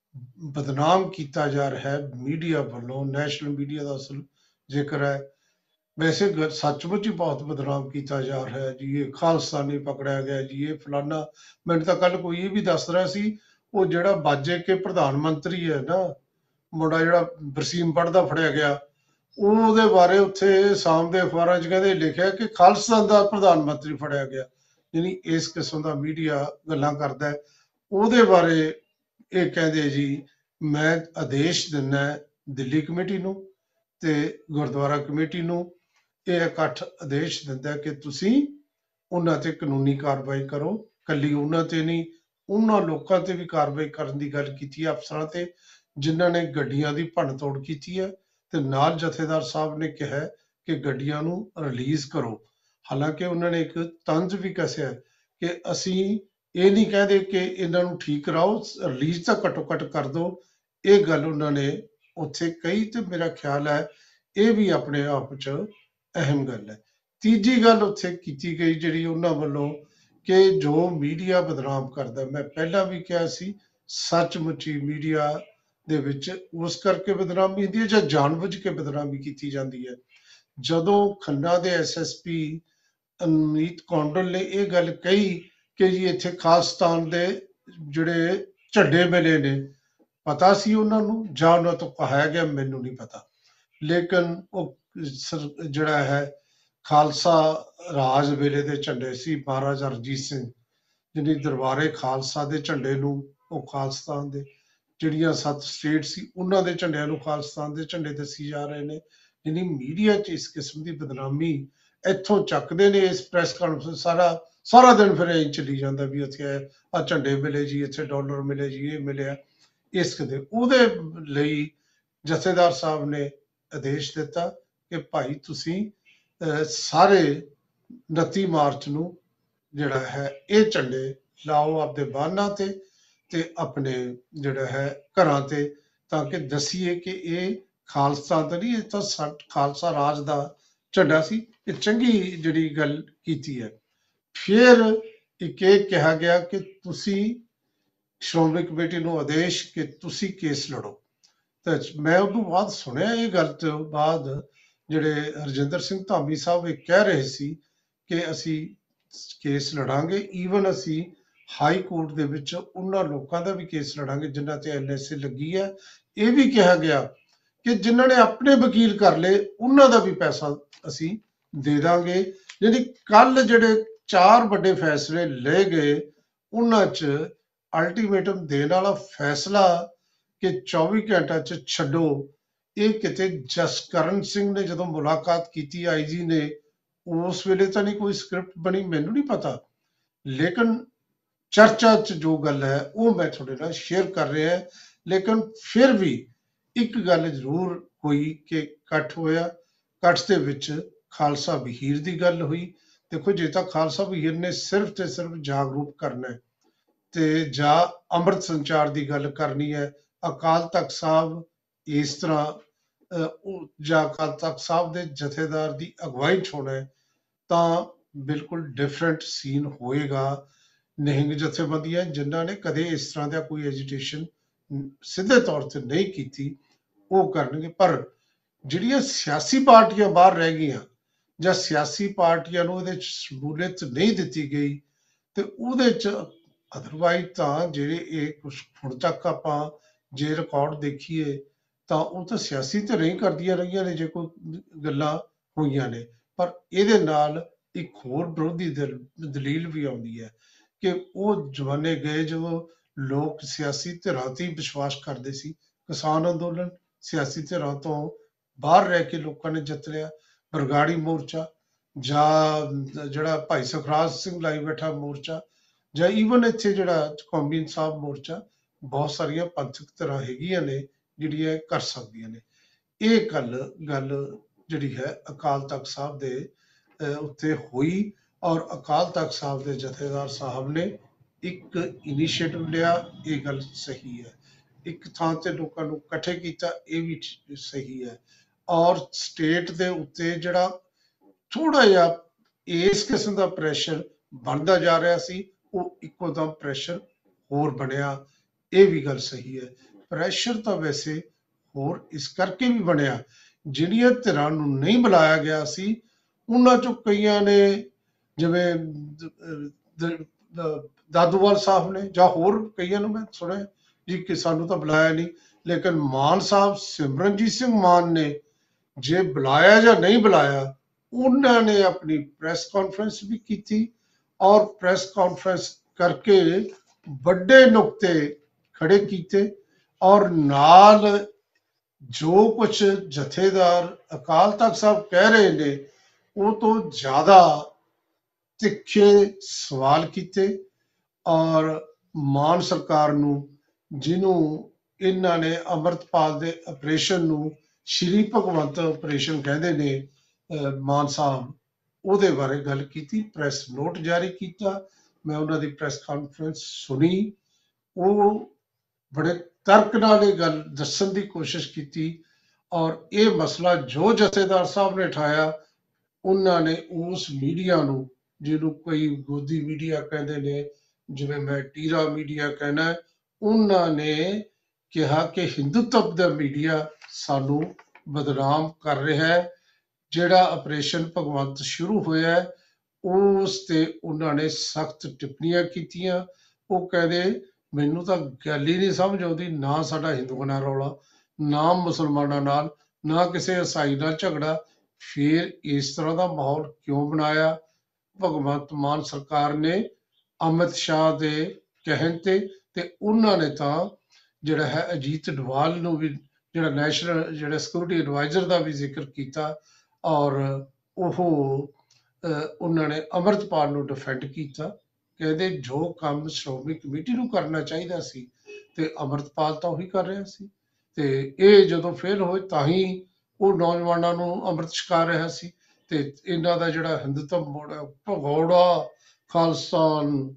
ਬਦਨਾਮ ਕੀਤਾ ਜਾ ਰਿਹਾ ਹੈ ਮੀਡੀਆ ਵੱਲੋਂ, ਨੈਸ਼ਨਲ ਮੀਡੀਆ ਦਾ ਅਸਲ ਜ਼ਿਕਰ ਹੈ। ਵੈਸੇ ਸੱਚਮੁੱਚ ਹੀ ਬਹੁਤ ਬਦਨਾਮ ਕੀਤਾ ਜਾ ਰਿਹਾ ਹੈ ਜੀ। ਇਹ ਖਾਲਿਸਤਾਨੀ ਪਕੜਿਆ ਗਿਆ ਜੀ, ਇਹ ਫਲਾਨਾ। ਮੈਨੂੰ ਤਾਂ ਕੱਲ ਕੋਈ ਇਹ ਵੀ ਦੱਸ ਰਿਹਾ ਸੀ, ਉਹ ਜਿਹੜਾ ਬਾਜੇ ਕੇ ਪ੍ਰਧਾਨ ਮੰਤਰੀ ਹੈ ਨਾ, ਮੁੰਡਾ ਜਿਹੜਾ ਬਰਸੀਮ ਪੜ੍ਹਦਾ ਫੜਿਆ ਗਿਆ, ਉਹਦੇ ਬਾਰੇ ਉੱਥੇ ਸ਼ਾਮ ਦੇ ਅਖਬਾਰਾਂ 'ਚ ਕਹਿੰਦੇ ਲਿਖਿਆ ਕਿ ਖਾਲਿਸਤਾਨ ਦਾ ਪ੍ਰਧਾਨ ਮੰਤਰੀ ਫੜਿਆ ਗਿਆ। ਯਾਨੀ ਇਸ ਕਿਸਮ ਦਾ ਮੀਡੀਆ ਗੱਲਾਂ ਕਰਦਾ ਹੈ। ਉਹਦੇ ਬਾਰੇ ਇਹ ਕਹਿੰਦੇ ਜੀ ਮੈਂ ਆਦੇਸ਼ ਦਿੰਦਾ ਦਿੱਲੀ ਕਮੇਟੀ ਨੂੰ ਤੇ ਗੁਰਦੁਆਰਾ ਕਮੇਟੀ ਨੂੰ। ਇਹ ਇਕੱਠ ਆਦੇਸ਼ ਦਿੰਦਾ ਕਿ ਤੁਸੀਂ ਉਹਨਾਂ ਤੇ ਕਾਨੂੰਨੀ ਕਾਰਵਾਈ ਕਰੋ। ਕੱਲੀ ਉਹਨਾਂ ਤੇ ਨਹੀਂ, ਉਹਨਾਂ ਲੋਕਾਂ ਤੇ ਵੀ ਕਾਰਵਾਈ ਕਰਨ ਦੀ ਗੱਲ ਕੀਤੀ ਹੈ, ਅਫਸਰਾਂ ਤੇ, ਜਿਨ੍ਹਾਂ ਨੇ ਗੱਡੀਆਂ ਦੀ ਭੰਨ ਤੋੜ ਕੀਤੀ ਹੈ। ਤੇ ਨਾਲ ਜਥੇਦਾਰ ਸਾਹਿਬ ਨੇ ਕਿਹਾ ਕਿ ਗੱਡੀਆਂ ਨੂੰ ਰਿਲੀਜ਼ ਕਰੋ। ਹਾਲਾਂਕਿ ਉਹਨਾਂ ਨੇ ਇੱਕ ਤੰਜ ਵੀ ਕੱਸਿਆ ਕਿ ਅਸੀਂ ਇਹ ਨਹੀਂ ਕਹਿੰਦੇ ਕਿ ਇਹਨਾਂ ਨੂੰ ਠੀਕ ਕਰਾਓ, ਰਿਲੀਜ਼ ਤਾਂ ਘੱਟੋ ਘੱਟ ਕਰ ਦਿਓ। ਇਹ ਗੱਲ ਉਹਨਾਂ ਨੇ ਉੱਥੇ ਕਹੀ, ਤੇ ਮੇਰਾ ਖਿਆਲ ਹੈ ਇਹ ਵੀ ਆਪਣੇ ਆਪ 'ਚ ਅਹਿਮ ਗੱਲ ਹੈ। ਤੀਜੀ ਗੱਲ ਉੱਥੇ ਕੀਤੀ ਗਈ ਜਿਹੜੀ ਉਹਨਾਂ ਵੱਲੋਂ, ਕਿ ਜੋ ਮੀਡੀਆ ਬਦਨਾਮ ਕਰਦਾ, ਮੈਂ ਪਹਿਲਾਂ ਵੀ ਕਿਹਾ ਸੀ, ਸੱਚਮੁੱਚੀ ਮੀਡੀਆ ਦੇ ਵਿੱਚ ਉਸ ਕਰਕੇ ਬਦਨਾਮੀ ਹੁੰਦੀ ਹੈ ਜਾਂ ਜਾਣਬੁੱਝ ਕੇ ਬਦਨਾਮੀ ਕੀਤੀ ਜਾਂਦੀ ਹੈ। ਜਦੋਂ ਖੰਨਾ ਦੇ ਐਸਐਸਪੀ ਅਮਨੀਤ ਕੌਂਡਲ ਨੇ ਇਹ ਗੱਲ ਕਹੀ ਕਿ ਜੀ ਇੱਥੇ ਖਾਲਿਸਤਾਨ ਦੇ ਜਿਹੜੇ ਝੰਡੇ ਮਿਲੇ ਨੇ, ਪਤਾ ਸੀ ਉਹਨਾਂ ਨੂੰ ਜਾਂ ਉਹਨਾਂ ਤੋਂ ਕਹਾਇਆ ਗਿਆ, ਮੈਨੂੰ ਨਹੀਂ ਪਤਾ। ਲੇਕਿਨ ਉਹ ਜਿਹੜਾ ਹੈ ਖਾਲਸਾ ਰਾਜ ਵੇਲੇ ਦੇ ਝੰਡੇ ਸੀ, ਮਹਾਰਾਜਾ ਰਣਜੀਤ ਸਿੰਘ ਜਿਹਨੇ ਦਰਬਾਰੇ ਖਾਲਸਾ ਦੇ ਝੰਡੇ ਨੂੰ, ਉਹ ਖਾਲਿਸਤਾਨ ਦੇ ਜਿਹੜੀਆਂ 7 ਸਟੇਟ ਸੀ ਉਹਨਾਂ ਦੇ ਝੰਡਿਆਂ ਨੂੰ ਖਾਲਿਸਤਾਨ ਦੇ ਝੰਡੇ ਦੱਸੀ ਜਾ ਰਹੇ ਨੇ। ਜਿਹਨੀ ਮੀਡੀਆ 'ਚ ਇਸ ਕਿਸਮ ਦੀ ਬਦਨਾਮੀ ਇੱਥੋਂ ਚੱਕਦੇ ਨੇ। ਇਸ ਪ੍ਰੈਸ ਕਾਨਫਰੰਸ ਸਾਰਾ ਦਿਨ ਫਿਰ ਇਹ ਚੱਲੀ ਜਾਂਦਾ ਵੀ ਇੱਥੇ ਆ ਝੰਡੇ ਮਿਲੇ ਜੀ, ਇੱਥੇ ਡਾਲਰ ਮਿਲੇ ਜੀ, ਇਹ ਮਿਲਿਆ। ਇਸ ਕਦੇ ਉਹਦੇ ਲਈ ਜਥੇਦਾਰ ਸਾਹਿਬ ਨੇ ਆਦੇਸ਼ ਦਿੱਤਾ ਕਿ ਭਾਈ ਤੁਸੀਂ ਸਾਰੇ 29 ਮਾਰਚ ਨੂੰ ਜਿਹੜਾ ਹੈ ਇਹ ਝੰਡੇ ਲਾਓ ਆਪਦੇ ਬਾਨਾਂ ਤੇ ਆਪਣੇ ਜਿਹੜਾ ਹੈ ਘਰਾਂ ਤੇ, ਤਾਂ ਕਿ ਦੱਸੀਏ ਕਿ ਇਹ ਖਾਲਸਾ ਤਾਂ ਨਹੀਂ, ਇਹ ਤਾਂ ਖਾਲਸਾ ਰਾਜ ਦਾ ਝੰਡਾ ਸੀ। ਇਹ ਚੰਗੀ ਜਿਹੜੀ ਗੱਲ ਕੀਤੀ ਹੈ। ਫਿਰ ਇੱਕ ਇਹ ਕਿਹਾ ਗਿਆ ਕਿ ਤੁਸੀਂ ਸ਼੍ਰੋਮਣੀ ਕਮੇਟੀ ਨੂੰ ਆਦੇਸ਼ ਕਿ ਤੁਸੀਂ ਕੇਸ ਲੜੋ। ਤਾਂ ਮੈਂ ਉਦੋਂ ਬਾਅਦ ਸੁਣਿਆ ਇਹ ਗੱਲ ਤੋਂ ਬਾਅਦ ਜਿਹੜੇ ਹਰਜਿੰਦਰ ਸਿੰਘ ਧਾਮੀ ਸਾਹਿਬ ਇਹ ਕਹਿ ਰਹੇ ਸੀ ਕਿ ਅਸੀਂ ਕੇਸ ਲੜਾਂਗੇ, ਈਵਨ ਅਸੀਂ ਹਾਈ ਕੋਰਟ ਦੇ ਵਿੱਚ ਉਹਨਾਂ ਲੋਕਾਂ ਦਾ ਵੀ ਕੇਸ ਲੜਾਂਗੇ ਜਿਨ੍ਹਾਂ ਤੇ ਐਨਐਸਏ ਲੱਗੀ ਹੈ। ਇਹ ਵੀ ਕਿਹਾ ਗਿਆ ਕਿ ਜਿਨ੍ਹਾਂ ਨੇ ਆਪਣੇ ਵਕੀਲ ਕਰ ਲਏ ਉਹਨਾਂ ਦਾ ਵੀ ਪੈਸਾ ਅਸੀਂ ਦੇ ਦਾਂਗੇ। ਜਿਹੜੀ ਕੱਲ ਜਿਹੜੇ 4 ਵੱਡੇ ਫੈਸਲੇ ਲਏ ਗਏ, ਉਹਨਾਂ 'ਚ ਅਲਟੀਮੇਟਮ ਦੇਣ ਵਾਲਾ ਫੈਸਲਾ ਕਿ 24 ਘੰਟਿਆਂ 'ਚ ਛੱਡੋ, ਇਹ ਕਿਤੇ ਜਸਕਰਨ ਸਿੰਘ ਨੇ ਜਦੋਂ ਮੁਲਾਕਾਤ ਕੀਤੀ ਆਈਜੀ ਨੇ, ਉਸ ਵੇਲੇ ਤਾਂ ਨਹੀਂ ਕੋਈ ਸਕ੍ਰਿਪਟ ਬਣੀ, ਮੈਨੂੰ ਨਹੀਂ ਪਤਾ। ਲੇਕਿਨ ਚਰਚਾ 'ਚ ਜੋ ਗੱਲ ਹੈ ਉਹ ਮੈਂ ਤੁਹਾਡੇ ਨਾਲ ਸ਼ੇਅਰ ਕਰ ਰਿਹਾ। ਲੇਕਿਨ ਫਿਰ ਵੀ ਇੱਕ ਗੱਲ ਜ਼ਰੂਰ ਹੋਈ ਕਿ ਇਕੱਠ ਹੋਇਆ, ਇਕੱਠ ਦੇ ਵਿੱਚ ਖਾਲਸਾ ਵਹੀਰ ਦੀ ਗੱਲ ਹੋਈ। ਦੇਖੋ, ਜੇ ਤਾਂ ਖਾਲਸਾ ਵਹੀਰ ਨੇ ਸਿਰਫ ਤੇ ਸਿਰਫ ਜਾਗਰੂਕ ਕਰਨਾ ਹੈ ਤੇ ਜਾਂ ਅੰਮ੍ਰਿਤ ਸੰਚਾਰ ਦੀ ਗੱਲ ਕਰਨੀ ਹੈ, ਅਕਾਲ ਤਖਤ ਸਾਹਿਬ ਇਸ ਤਰ੍ਹਾਂ ਜਾਂ ਅਕਾਲ ਤਖਤ ਸਾਹਿਬ ਦੇ ਜਥੇਦਾਰ ਦੀ ਅਗਵਾਈ 'ਚ ਹੋਣਾ ਹੈ, ਤਾਂ ਬਿਲਕੁਲ ਡਿਫਰੈਂਟ ਸੀਨ ਹੋਏਗਾ। ਨਿਹੰਗ ਜਥੇਬੰਦੀਆਂ ਜਿਨ੍ਹਾਂ ਨੇ ਕਦੇ ਇਸ ਤਰ੍ਹਾਂ ਦਾ ਕੋਈ ਐਜੀਟੇਸ਼ਨ ਸਿੱਧੇ ਤੌਰ ਤੇ ਨਹੀਂ ਕੀਤੀ, ਉਹ ਕਰਨਗੇ। ਪਰ ਜਿਹੜੀਆਂ ਸਿਆਸੀ ਪਾਰਟੀਆਂ ਬਾਹਰ ਰਹਿ ਗਈਆਂ ਜਾਂ ਸਿਆਸੀ ਪਾਰਟੀਆਂ ਨੂੰ ਇਹਦੇ 'ਚ ਸ਼ਮੂਲੀਅਤ ਨਹੀਂ ਦਿੱਤੀ ਗਈ, ਤੇ ਉਹਦੇ 'ਚ ਅਦਰਵਾਈਜ਼ ਤਾਂ ਜਿਹੜੇ ਇਹ ਕੁਛ ਹੁਣ ਤੱਕ ਆਪਾਂ ਜੇ ਰਿਕਾਰਡ ਦੇਖੀਏ ਤਾਂ ਉਹ ਤਾਂ ਸਿਆਸੀ ਤੇ ਨਹੀਂ ਕਰਦੀਆਂ ਰਹੀਆਂ ਨੇ ਜੇ ਕੋਈ ਗੱਲਾਂ ਹੋਈਆਂ ਨੇ। ਪਰ ਇਹਦੇ ਨਾਲ ਇੱਕ ਹੋਰ ਵਿਰੋਧੀ ਦਲੀਲ ਵੀ ਆਉਂਦੀ ਹੈ ਕਿ ਉਹ ਜ਼ਮਾਨੇ ਗਏ ਜਦੋਂ ਲੋਕ ਸਿਆਸੀ ਧਿਰਾਂ ਤੇ ਹੀ ਵਿਸ਼ਵਾਸ ਕਰਦੇ ਸੀ। ਕਿਸਾਨ ਅੰਦੋਲਨ ਸਿਆਸੀ ਧਿਰਾਂ ਤੋਂ ਬਾਹਰ ਰਹਿ ਕੇ ਲੋਕਾਂ ਨੇ ਜਿੱਤ ਲਿਆ। ਬਰਗਾੜੀ ਮੋਰਚਾ ਜਾਂ ਜਿਹੜਾ ਭਾਈ ਸੁਖਰਾਜ ਸਿੰਘ ਲਾਈ ਬੈਠਾ ਮੋਰਚਾ, ਜਾਂ ਈਵਨ ਇੱਥੇ ਜਿਹੜਾ ਕੌਮੀ ਇਨਸਾਫ ਮੋਰਚਾ, ਬਹੁਤ ਸਾਰੀਆਂ ਪੰਥਕ ਧਿਰਾਂ ਹੈਗੀਆਂ ਨੇ ਜਿਹੜੀਆਂ ਕਰ ਸਕਦੀਆਂ ਨੇ। ਇਹ ਗੱਲ ਜਿਹੜੀ ਹੈ ਅਕਾਲ ਤਖਤ ਸਾਹਿਬ ਦੇ ਉੱਤੇ ਹੋਈ, ਔਰ ਅਕਾਲ ਤਖਤ ਸਾਹਿਬ ਦੇ ਜਥੇਦਾਰ ਸਾਹਿਬ ਨੇ ਇੱਕ ਇਨੀਸ਼ੀਏਟਿਵ ਲਿਆ। ਇਹ ਗੱਲ ਸਹੀ ਹੈ। ਇੱਕ ਥਾਂ ਤੇ ਲੋਕਾਂ ਨੂੰ ਇਕੱਠੇ ਕੀਤਾ, ਇਹ ਵੀ ਸਹੀ ਹੈ। ਔਰ ਸਟੇਟ ਦੇ ਉੱਤੇ ਜਿਹੜਾ ਥੋੜਾ ਜਿਹਾ ਇਸ ਕਿਸਮ ਦਾ ਪ੍ਰੈਸ਼ਰ ਬਣਦਾ ਜਾ ਰਿਹਾ ਸੀ, ਉਹ ਇੱਕੋ ਦਮ ਪ੍ਰੈਸ਼ਰ ਹੋਰ ਬਣਿਆ, ਇਹ ਵੀ ਗੱਲ ਸਹੀ ਹੈ। ਪ੍ਰੈਸ਼ਰ ਤਾਂ ਵੈਸੇ ਹੋਰ ਇਸ ਕਰਕੇ ਵੀ ਬਣਿਆ, ਜਿਹੜੀਆਂ ਧਿਰਾਂ ਨੂੰ ਨਹੀਂ ਬੁਲਾਇਆ ਗਿਆ ਸੀ ਉਹਨਾਂ ਚੋਂ ਕਈਆਂ ਨੇ, ਜਿਵੇਂ ਦਾਦੂਵਾਲ ਸਾਹਿਬ ਨੇ, ਜਾਂ ਹੋਰ ਕਈਆਂ ਨੂੰ ਮੈਂ ਸੁਣਿਆ ਜੀ ਕਿ ਸਾਨੂੰ ਤਾਂ ਬੁਲਾਇਆ ਨਹੀਂ। ਲੇਕਿਨ ਮਾਨ ਸਾਹਿਬ, ਸਿਮਰਨਜੀਤ ਸਿੰਘ ਮਾਨ ਨੇ ਜੇ ਬੁਲਾਇਆ ਜਾਂ ਨਹੀਂ ਬੁਲਾਇਆ, ਉਹਨਾਂ ਨੇ ਆਪਣੀ ਪ੍ਰੈਸ ਕਾਨਫਰੰਸ ਵੀ ਕੀਤੀ, ਔਰ ਪ੍ਰੈਸ ਕਾਨਫਰੰਸ ਕਰਕੇ ਵੱਡੇ ਨੁਕਤੇ ਖੜੇ ਕੀਤੇ, ਔਰ ਨਾਲ ਜੋ ਕੁਝ ਜਥੇਦਾਰ ਅਕਾਲ ਤਖਤ ਸਾਹਿਬ ਕਹਿ ਰਹੇ ਨੇ ਉਹ ਤੋਂ ਜ਼ਿਆਦਾ ਤਿੱਖੇ ਸਵਾਲ ਕੀਤੇ। ਔਰ ਮਾਨ ਸਰਕਾਰ ਨੂੰ, ਜਿਹਨੂੰ ਇਹਨਾਂ ਨੇ ਅੰਮ੍ਰਿਤਪਾਲ ਦੇ ਆਪਰੇਸ਼ਨ ਨੂੰ ਸ਼੍ਰੀ ਭਗਵੰਤ ਆਪਰੇਸ਼ਨ ਕਹਿੰਦੇ ਨੇ, ਮਾਨ ਸਾਹਿਬ ਉਹਦੇ ਬਾਰੇ ਗੱਲ ਕੀਤੀ, ਪ੍ਰੈਸ ਨੋਟ ਜਾਰੀ ਕੀਤਾ। ਮੈਂ ਉਹਨਾਂ ਦੀ ਪ੍ਰੈਸ ਕਾਨਫਰੰਸ ਸੁਣੀ। ਉਹ ਬੜੇ ਤਰਕ ਨਾਲ ਇਹ ਗੱਲ ਦੱਸਣ ਦੀ ਕੋਸ਼ਿਸ਼ ਕੀਤੀ, ਔਰ ਇਹ ਮਸਲਾ ਜੋ ਜਥੇਦਾਰ ਸਾਹਿਬ ਨੇ ਉਠਾਇਆ, ਉਹਨਾਂ ਨੇ ਉਸ ਮੀਡੀਆ ਨੂੰ, ਜਿਹਨੂੰ ਕੋਈ ਗੋਦੀ ਮੀਡੀਆ ਕਹਿੰਦੇ ਨੇ, ਜਿਵੇਂ ਮੈਂ ਟੀਰਾ ਮੀਡੀਆ ਕਹਿਣਾ, ਉਹਨਾਂ ਨੇ ਕਿਹਾ ਕਿ ਹਿੰਦੂਤਵ ਦਾ ਮੀਡੀਆ ਸਾਨੂੰ ਬਦਨਾਮ ਕਰ ਰਿਹਾ ਹੈ। ਜਿਹੜਾ ਆਪਰੇਸ਼ਨ ਭਗਵੰਤ ਸ਼ੁਰੂ ਹੋਇਆ ਉਸ ਤੇ ਉਹਨਾਂ ਨੇ ਸਖਤ ਟਿੱਪਣੀਆਂ ਕੀਤੀਆਂ। ਉਹ ਕਹਿੰਦੇ ਮੈਨੂੰ ਤਾਂ ਗੱਲ ਹੀ ਨਹੀਂ ਸਮਝ ਆਉਂਦੀ, ਨਾ ਸਾਡਾ ਹਿੰਦੂਆਂ ਨਾਲ ਰੌਲਾ, ਨਾ ਮੁਸਲਮਾਨਾਂ ਨਾਲ, ਨਾ ਕਿਸੇ ਈਸਾਈ ਨਾਲ ਝਗੜਾ, ਫਿਰ ਇਸ ਤਰ੍ਹਾਂ ਦਾ ਮਾਹੌਲ ਕਿਉਂ ਬਣਾਇਆ ਭਗਵੰਤ ਮਾਨ ਸਰਕਾਰ ਨੇ ਅਮਿਤ ਸ਼ਾਹ ਦੇ ਕਹਿਣ ਤੇ ਉਹਨਾਂ ਨੇ ਤਾਂ ਜਿਹੜਾ ਹੈ ਅਜੀਤ ਡੋਵਾਲ ਨੂੰ ਵੀ, ਜਿਹੜਾ ਨੈਸ਼ਨਲ ਜਿਹੜਾ ਸਿਕਿਉਰਿਟੀ ਐਡਵਾਈਜ਼ਰ ਦਾ ਵੀ ਜ਼ਿਕਰ ਕੀਤਾ, ਔਰ ਉਹ ਉਹਨਾਂ ਨੇ ਅੰਮ੍ਰਿਤਪਾਲ ਨੂੰ ਡਿਫੈਂਡ ਕੀਤਾ। ਕਹਿੰਦੇ ਜੋ ਕੰਮ ਸ਼੍ਰੋਮਣੀ ਕਮੇਟੀ ਨੂੰ ਕਰਨਾ ਚਾਹੀਦਾ ਸੀ ਤੇ ਅੰਮ੍ਰਿਤਪਾਲ ਤਾਂ ਉਹੀ ਕਰ ਰਿਹਾ ਸੀ, ਤੇ ਇਹ ਜਦੋਂ ਫੇਲ ਹੋਏ ਤਾਂ ਹੀ ਉਹ ਨੌਜਵਾਨਾਂ ਨੂੰ ਅੰਮ੍ਰਿਤ ਛਕਾ ਰਿਹਾ ਸੀ। ਤੇ ਇਹਨਾਂ ਦਾ ਜਿਹੜਾ ਹਿੰਦੂਤਵ ਮੋੜ ਹੈ, ਭਗੌੜਾ ਖਾਲਸਤਾਨ,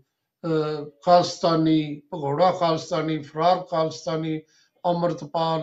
ਖਾਲਸਤਾਨੀ, ਭਗੌੜਾ ਖਾਲਸਤਾਨੀ, ਫਰਾਰ ਖਾਲਸਤਾਨੀ, ਅੰਮ੍ਰਿਤਪਾਲ,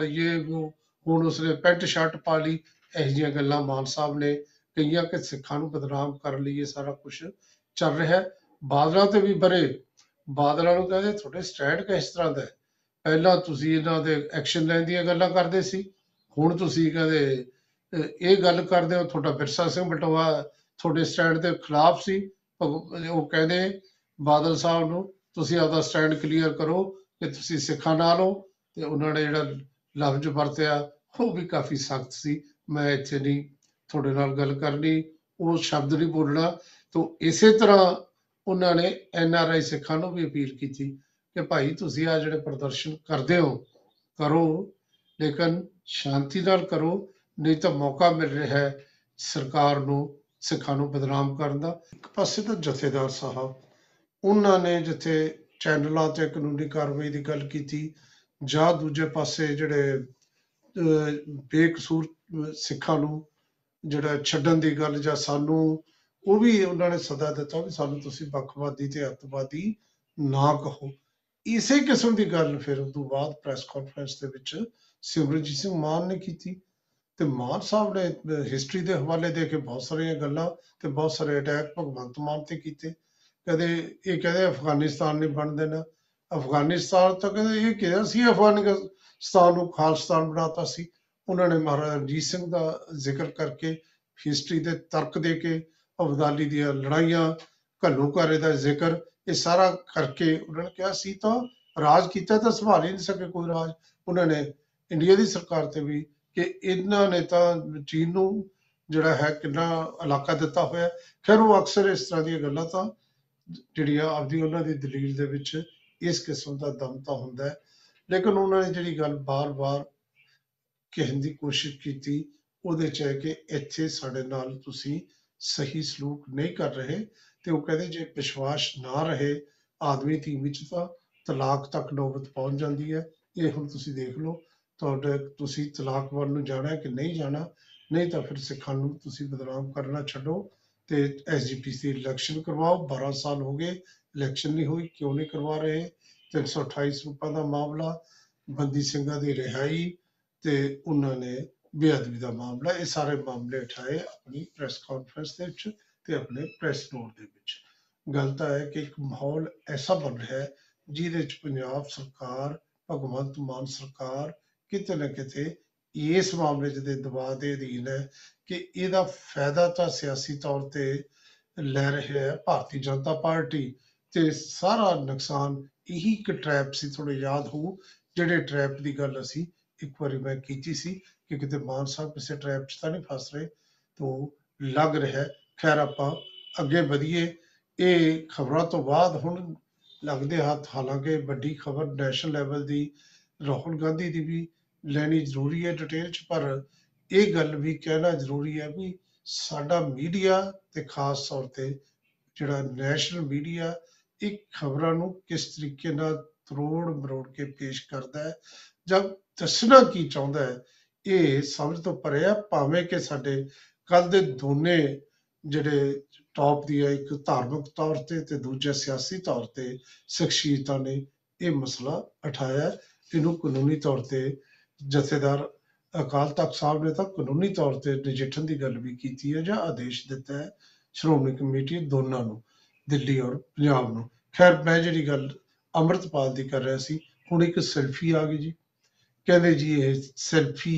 ਹੁਣ ਉਸਨੇ ਪੈਂਟ ਸ਼ਰਟ ਪਾ ਲਈ, ਇਹੋ ਜਿਹੀਆਂ ਗੱਲਾਂ ਮਾਨ ਸਾਹਿਬ ਨੇ ਕਹੀਆਂ ਕਿ ਸਿੱਖਾਂ ਨੂੰ ਬਦਨਾਮ ਕਰਨ ਲਈ ਇਹ ਸਾਰਾ ਕੁਝ ਚੱਲ ਰਿਹਾ ਹੈ। ਬਾਦਲਾਂ ਤੇ ਵੀ ਬਰੇ, ਬਾਦਲਾਂ ਨੂੰ ਕਹਿੰਦੇ ਤੁਹਾਡੇ ਸਟੈਂਡ ਕਿਸ ਤਰ੍ਹਾਂ ਦਾ ਹੈ? ਪਹਿਲਾਂ ਤੁਸੀਂ ਇਹਨਾਂ ਦੇ ਐਕਸ਼ਨ ਲੈਣ ਦੀਆਂ ਗੱਲਾਂ ਕਰਦੇ ਸੀ, ਹੁਣ ਤੁਸੀਂ ਕਹਿੰਦੇ ਇਹ ਗੱਲ ਕਰਦੇ ਹੋ। ਤੁਹਾਡਾ ਬਿਰਸਾ ਸਿੰਘ ਬਟਵਾ ਤੁਹਾਡੇ ਸਟੈਂਡ ਦੇ ਖਿਲਾਫ ਸੀ। ਉਹ ਕਹਿੰਦੇ ਬਾਦਲ ਸਾਹਿਬ ਨੂੰ ਤੁਸੀਂ ਆਪਦਾ ਸਟੈਂਡ ਕਲੀਅਰ ਕਰੋ ਕਿ ਤੁਸੀਂ ਸਿੱਖਾਂ ਨਾਲ ਹੋ, ਤੇ ਉਹਨਾਂ ਨੇ ਜਿਹੜਾ ਲਫ਼ਜ਼ ਵਰਤਿਆ ਉਹ ਵੀ ਕਾਫੀ ਸਖਤ ਸੀ। ਮੈਂ ਇੱਥੇ ਨਹੀਂ ਤੁਹਾਡੇ ਨਾਲ ਗੱਲ ਕਰਨੀ, ਉਹ ਸ਼ਬਦ ਨਹੀਂ ਬੋਲਣਾ। ਤਾਂ ਇਸੇ ਤਰ੍ਹਾਂ ਉਹਨਾਂ ਨੇ NRI ਸਿੱਖਾਂ ਨੂੰ ਵੀ ਅਪੀਲ ਕੀਤੀ ਕਿ ਭਾਈ ਤੁਸੀਂ ਆ ਜਿਹੜੇ ਪ੍ਰਦਰਸ਼ਨ ਕਰਦੇ ਹੋ ਕਰੋ, ਲੇਕਿਨ ਸ਼ਾਂਤੀ ਨਾਲ ਕਰੋ, ਨਹੀਂ ਤਾਂ ਮੌਕਾ ਮਿਲ ਰਿਹਾ ਹੈ ਸਰਕਾਰ ਨੂੰ ਸਿੱਖਾਂ ਨੂੰ ਬਦਨਾਮ ਕਰਨ ਦਾ। ਇੱਕ ਪਾਸੇ ਤਾਂ ਜਥੇਦਾਰ ਸਾਹਿਬ, ਉਹਨਾਂ ਨੇ ਜਿੱਥੇ ਚੈਨਲਾਂ ਤੇ ਕਾਨੂੰਨੀ ਕਾਰਵਾਈ ਦੀ ਗੱਲ ਕੀਤੀ, ਜਾਂ ਦੂਜੇ ਪਾਸੇ ਜਿਹੜੇ ਬੇਕਸੂਰ ਸਿੱਖਾਂ ਨੂੰ ਜਿਹੜਾ ਛੱਡਣ ਦੀ ਗੱਲ, ਜਾਂ ਸਾਨੂੰ, ਉਹ ਵੀ ਉਹਨਾਂ ਨੇ ਸੱਦਾ ਦਿੱਤਾ ਵੀ ਸਾਨੂੰ ਤੁਸੀਂ ਵੱਖਵਾਦੀ ਤੇ ਅੱਤਵਾਦੀ ਨਾ ਕਹੋ। ਇਸੇ ਕਿਸਮ ਦੀ ਗੱਲ ਫਿਰ ਉਸ ਤੋਂ ਬਾਅਦ ਪ੍ਰੈਸ ਕਾਨਫਰੰਸ ਦੇ ਵਿੱਚ ਸਿਮਰਨਜੀਤ ਸਿੰਘ ਮਾਨ ਨੇ ਕੀਤੀ, ਤੇ ਮਾਨ ਸਾਹਿਬ ਨੇ ਹਿਸਟਰੀ ਦੇ ਹਵਾਲੇ ਦੇ ਕੇ ਬਹੁਤ ਸਾਰੀਆਂ ਗੱਲਾਂ ਤੇ ਬਹੁਤ ਸਾਰੇ ਅਟੈਕ ਭਗਵੰਤ ਮਾਨ ਤੇ ਕੀਤੇ। ਕਹਿੰਦੇ ਅਫਗਾਨਿਸਤਾਨ ਨਹੀਂ ਬਣ ਦੇਣਾ, ਅਫਗਾਨਿਸਤਾਨ ਤਾਂ ਕਹਿੰਦੇ ਇਹ ਕਿਹਾ ਸੀ ਅਫਗਾਨਿਸਤਾਨ ਨੂੰ ਖਾਲਿਸਤਾਨ ਬਣਾਤਾ ਸੀ। ਉਹਨਾਂ ਨੇ ਮਹਾਰਾਜਾ ਰਣਜੀਤ ਸਿੰਘ ਦਾ ਜ਼ਿਕਰ ਕਰਕੇ, ਹਿਸਟਰੀ ਦੇ ਤਰਕ ਦੇ ਕੇ, ਅਬਦਾਲੀ ਦੀਆਂ ਲੜਾਈਆਂ, ਘੱਲੂਘਾਰੇ ਦਾ ਜ਼ਿਕਰ, ਇਹ ਸਾਰਾ ਕਰਕੇ ਉਹਨਾਂ ਨੇ ਕਿਹਾ ਸੀ ਤਾਂ ਰਾਜ ਕੀਤਾ ਤਾਂ ਸੰਭਾਲ ਹੀ ਨਹੀਂ ਸਕੇ ਕੋਈ ਰਾਜ। ਉਹਨਾਂ ਨੇ ਇੰਡੀਆ ਦੀ ਸਰਕਾਰ ਤੇ ਵੀ ਕਿ ਇਹਨਾਂ ਨੇ ਤਾਂ ਚੀਨ ਨੂੰ ਜਿਹੜਾ ਹੈ ਕਿੰਨਾ ਇਲਾਕਾ ਦਿੱਤਾ ਹੋਇਆ। ਖੈਰ ਉਹ ਅਕਸਰ ਇਸ ਤਰ੍ਹਾਂ ਦੀਆਂ ਗੱਲਾਂ ਤਾਂ ਜਿਹੜੀਆਂ ਆਪਦੀ ਉਹਨਾਂ ਦੀ ਦਲੀਲ ਦੇ ਵਿੱਚ ਇਸ ਕਿਸਮ ਦਾ ਦਮ ਤਾਂ ਹੁੰਦਾ ਹੈ, ਲੇਕਿਨ ਉਹਨਾਂ ਨੇ ਜਿਹੜੀ ਗੱਲ ਬਾਰ-ਬਾਰ ਕਹਿਣ ਦੀ ਕੋਸ਼ਿਸ਼ ਕੀਤੀ ਉਹਦੇ ਚ ਹੈ ਕਿ ਇੱਥੇ ਸਾਡੇ ਨਾਲ ਤੁਸੀਂ ਸਹੀ ਸਲੂਕ ਨਹੀਂ ਕਰ ਰਹੇ। ਤੇ ਉਹ ਕਹਿੰਦੇ ਜੇ ਵਿਸ਼ਵਾਸ ਨਾ ਰਹੇ ਆਦਮੀ ਧੀ ਵਿੱਚ ਤਾਂ ਤਲਾਕ ਤੱਕ ਨੌਬਤ ਪਹੁੰਚ ਜਾਂਦੀ ਹੈ। ਇਹ ਹੁਣ ਤੁਸੀਂ ਦੇਖ ਲਓ, ਤੁਹਾਡੇ ਤੁਸੀਂ ਤਲਾਕ ਵੱਲ ਨੂੰ ਜਾਣਾ ਹੈ ਕਿ ਨਹੀਂ ਜਾਣਾ। ਨਹੀਂ ਤਾਂ ਫਿਰ ਸਿੱਖਾਂ ਨੂੰ ਤੁਸੀਂ ਬਦਨਾਮ ਕਰਨਾ ਛੱਡੋ ਤੇ ਐਸਜੀਪੀਸੀ ਦੀ ਇਲੈਕਸ਼ਨ ਕਰਵਾਓ। 12 ਸਾਲ ਹੋ ਗਏ ਇਲੈਕਸ਼ਨ ਨਹੀਂ ਹੋਈ, ਕਿਉਂ ਨਹੀਂ ਕਰਵਾ ਰਹੇ? 328 ਰੁਪਏ ਦਾ ਮਾਮਲਾ, ਬੰਦੀ ਸਿੰਘਾਂ ਦੀ ਰਿਹਾਈ ਤੇ ਉਹਨਾਂ ਨੇ ਬੇਅਦਬੀ ਦਾ ਮਾਮਲਾ, ਇਹ ਸਾਰੇ ਮਾਮਲੇ ਉਠਾਏ ਆਪਣੀ ਪ੍ਰੈਸ ਕਾਨਫਰੰਸ ਦੇ ਵਿੱਚ ਤੇ ਆਪਣੇ ਪ੍ਰੈਸ ਨੋਟ ਦੇ ਵਿੱਚ। ਗੱਲ ਤਾਂ ਹੈ ਕਿ ਇੱਕ ਮਾਹੌਲ ਐਸਾ ਬਣ ਰਿਹਾ ਹੈ ਜਿਹਦੇ ਚ ਪੰਜਾਬ ਸਰਕਾਰ, ਭਗਵੰਤ ਮਾਨ ਸਰਕਾਰ ਕਿਤੇ ਨਾ ਕਿਤੇ ਇਸ ਮਾਮਲੇ 'ਚ ਦੇ ਦਬਾਅ ਦੇ ਅਧੀਨ ਹੈ ਕਿ ਇਹਦਾ ਫਾਇਦਾ ਤਾਂ ਸਿਆਸੀ ਤੌਰ ਤੇ ਲੈ ਰਿਹਾ ਹੈ ਭਾਰਤੀ ਜਨਤਾ ਪਾਰਟੀ, ਤੇ ਸਾਰਾ ਨੁਕਸਾਨ ਇਹੀ ਇੱਕ ਟਰੈਪ ਸੀ। ਤੁਹਾਨੂੰ ਯਾਦ ਹੋਊ ਜਿਹੜੇ ਟਰੈਪ ਦੀ ਗੱਲ ਅਸੀਂ ਇੱਕ ਵਾਰੀ ਮੈਂ ਕੀਤੀ ਸੀ ਕਿ ਕਿਤੇ ਮਾਨ ਸਾਹਿਬ ਕਿਸੇ ਟਰੈਪ 'ਚ ਤਾਂ ਨਹੀਂ ਫਸ ਰਹੇ, ਤੋਂ ਲੱਗ ਰਿਹਾ ਹੈ। ਖੈਰ ਆਪਾਂ ਅੱਗੇ ਵਧੀਏ। ਇਹ ਖਬਰਾਂ ਤੋਂ ਬਾਅਦ ਹੁਣ ਲੱਗਦੇ ਹੱਥ, ਹਾਲਾਂਕਿ ਵੱਡੀ ਖਬਰ ਨੈਸ਼ਨਲ ਲੈਵਲ ਦੀ ਰਾਹੁਲ ਗਾਂਧੀ ਦੀ ਵੀ ਲੈਣੀ ਜ਼ਰੂਰੀ ਹੈ ਡਿਟੇਲ 'ਚ, ਪਰ ਇਹ ਗੱਲ ਵੀ ਕਹਿਣਾ ਜ਼ਰੂਰੀ ਹੈ ਵੀ ਸਾਡਾ ਮੀਡੀਆ ਤੇ ਖਾਸ ਤੌਰ ਤੇ ਜਿਹੜਾ ਨੈਸ਼ਨਲ ਮੀਡੀਆ ਇਹ ਖਬਰਾਂ ਨੂੰ ਕਿਸ ਤਰੀਕੇ ਨਾਲ ਤਰੋੜ ਮਰੋੜ ਕੇ ਪੇਸ਼ ਕਰਦਾ ਹੈ ਜਾਂ ਦੱਸਣਾ ਕੀ ਚਾਹੁੰਦਾ ਹੈ, ਇਹ ਸਮਝ ਤੋਂ ਪਰੇ ਆ। ਭਾਵੇਂ ਕਿ ਸਾਡੇ ਕੱਲ ਦੇ ਦੋਨੇ ਜਿਹੜੇ ਟੌਪ ਦੀ ਹੈ, ਇੱਕ ਧਾਰਮਿਕ ਤੌਰ ਤੇ ਦੂਜਾ ਸਿਆਸੀ ਤੌਰ ਤੇ ਸ਼ਖਸੀਅਤਾਂ ਨੇ ਇਹ ਮਸਲਾ ਉਠਾਇਆ। ਇਹਨੂੰ ਕਾਨੂੰਨੀ ਤੌਰ ਤੇ ਜਥੇਦਾਰ ਅਕਾਲ ਤਖਤ ਸਾਹਿਬ ਨੇ ਤਾਂ ਕਾਨੂੰਨੀ ਤੌਰ ਤੇ ਨਜਿੱਠਣ ਦੀ ਗੱਲ ਵੀ ਕੀਤੀ ਹੈ ਜਾਂ ਆਦੇਸ਼ ਦਿੱਤਾ ਹੈ ਸ਼੍ਰੋਮਣੀ ਕਮੇਟੀ ਦੋਨਾਂ ਨੂੰ, ਦਿੱਲੀ ਔਰ ਪੰਜਾਬ ਨੂੰ। ਖੈਰ ਮੈਂ ਜਿਹੜੀ ਗੱਲ ਅੰਮ੍ਰਿਤਪਾਲ ਦੀ ਕਰ ਰਿਹਾ ਸੀ, ਹੁਣ ਇੱਕ ਸੈਲਫੀ ਆ ਗਈ ਜੀ। ਕਹਿੰਦੇ ਜੀ ਇਹ ਸੈਲਫੀ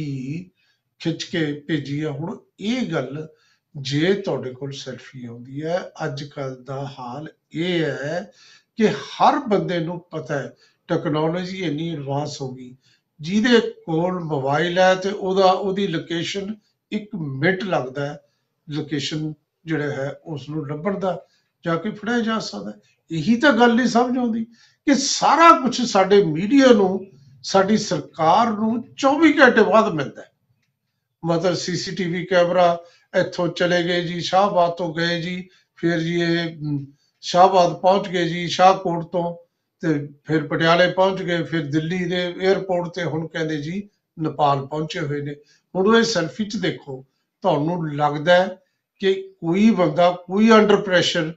ਖਿੱਚ ਕੇ ਭੇਜੀ ਆ। ਹੁਣ ਇਹ ਗੱਲ, ਜੇ ਤੁਹਾਡੇ ਕੋਲ ਸੈਲਫੀ ਆਉਂਦੀ ਹੈ, ਅੱਜ ਕੱਲ ਦਾ ਹਾਲ ਇਹ ਹੈ ਕਿ ਹਰ ਬੰਦੇ ਨੂੰ ਪਤਾ ਹੈ ਟੈਕਨੋਲੋਜੀ ਇੰਨੀ ਐਡਵਾਂਸ ਹੋ ਗਈ, ਜਿਹਦੇ ਕੋਲ ਮੋਬਾਈਲ ਹੈ ਤੇ ਉਹਦੀ ਲੋਕੇਸ਼ਨ 1 ਮਿੰਟ ਲੱਗਦਾ ਹੈ ਲੋਕੇਸ਼ਨ ਜਿਹੜਾ ਹੈ ਉਸ ਨੂੰ ਲੱਭਣ ਦਾ, ਜਾ ਕੇ ਫੜਿਆ ਜਾ ਸਕਦਾ। ਇਹੀ ਤਾਂ ਗੱਲ ਨਹੀਂ ਸਮਝ ਆਉਂਦੀ ਕਿ ਸਾਰਾ ਕੁਝ ਸਾਡੇ ਮੀਡੀਆ ਨੂੰ, ਸਾਡੀ ਸਰਕਾਰ ਨੂੰ 24 ਘੰਟੇ ਬਾਅਦ ਮਿਲਦਾ ਹੈ। ਮਤਲਬ ਸੀਸੀਟੀਵੀ ਕੈਮਰਾ ਇੱਥੋਂ ਚਲੇ ਗਏ ਜੀ, ਸ਼ਾਹਬਾਦ ਤੋਂ ਗਏ ਜੀ, ਫਿਰ ਜੀ ਇਹ ਸ਼ਾਹਬਾਦ ਪਹੁੰਚ ਗਏ ਜੀ ਸ਼ਾਹਕੋਟ ਤੋਂ, ਤੇ ਫਿਰ ਪਟਿਆਲੇ ਪਹੁੰਚ ਗਏ, ਫਿਰ ਦਿੱਲੀ ਦੇ 에ਅਰਪੋਰਟ ਤੇ ਹੁਣ ਕਹਿੰਦੇ ਜੀ ਨੇਪਾਲ ਪਹੁੰਚੇ ਹੋਏ ਨੇ। ਹੁਣ ਇਹ ਸੈਲਫੀ 'ਚ ਦੇਖੋ, ਤੁਹਾਨੂੰ ਲੱਗਦਾ ਹੈ ਕਿ ਕੋਈ ਬੰਦਾ, ਕੋਈ ਅੰਡਰ ਪ੍ਰੈਸ਼ਰ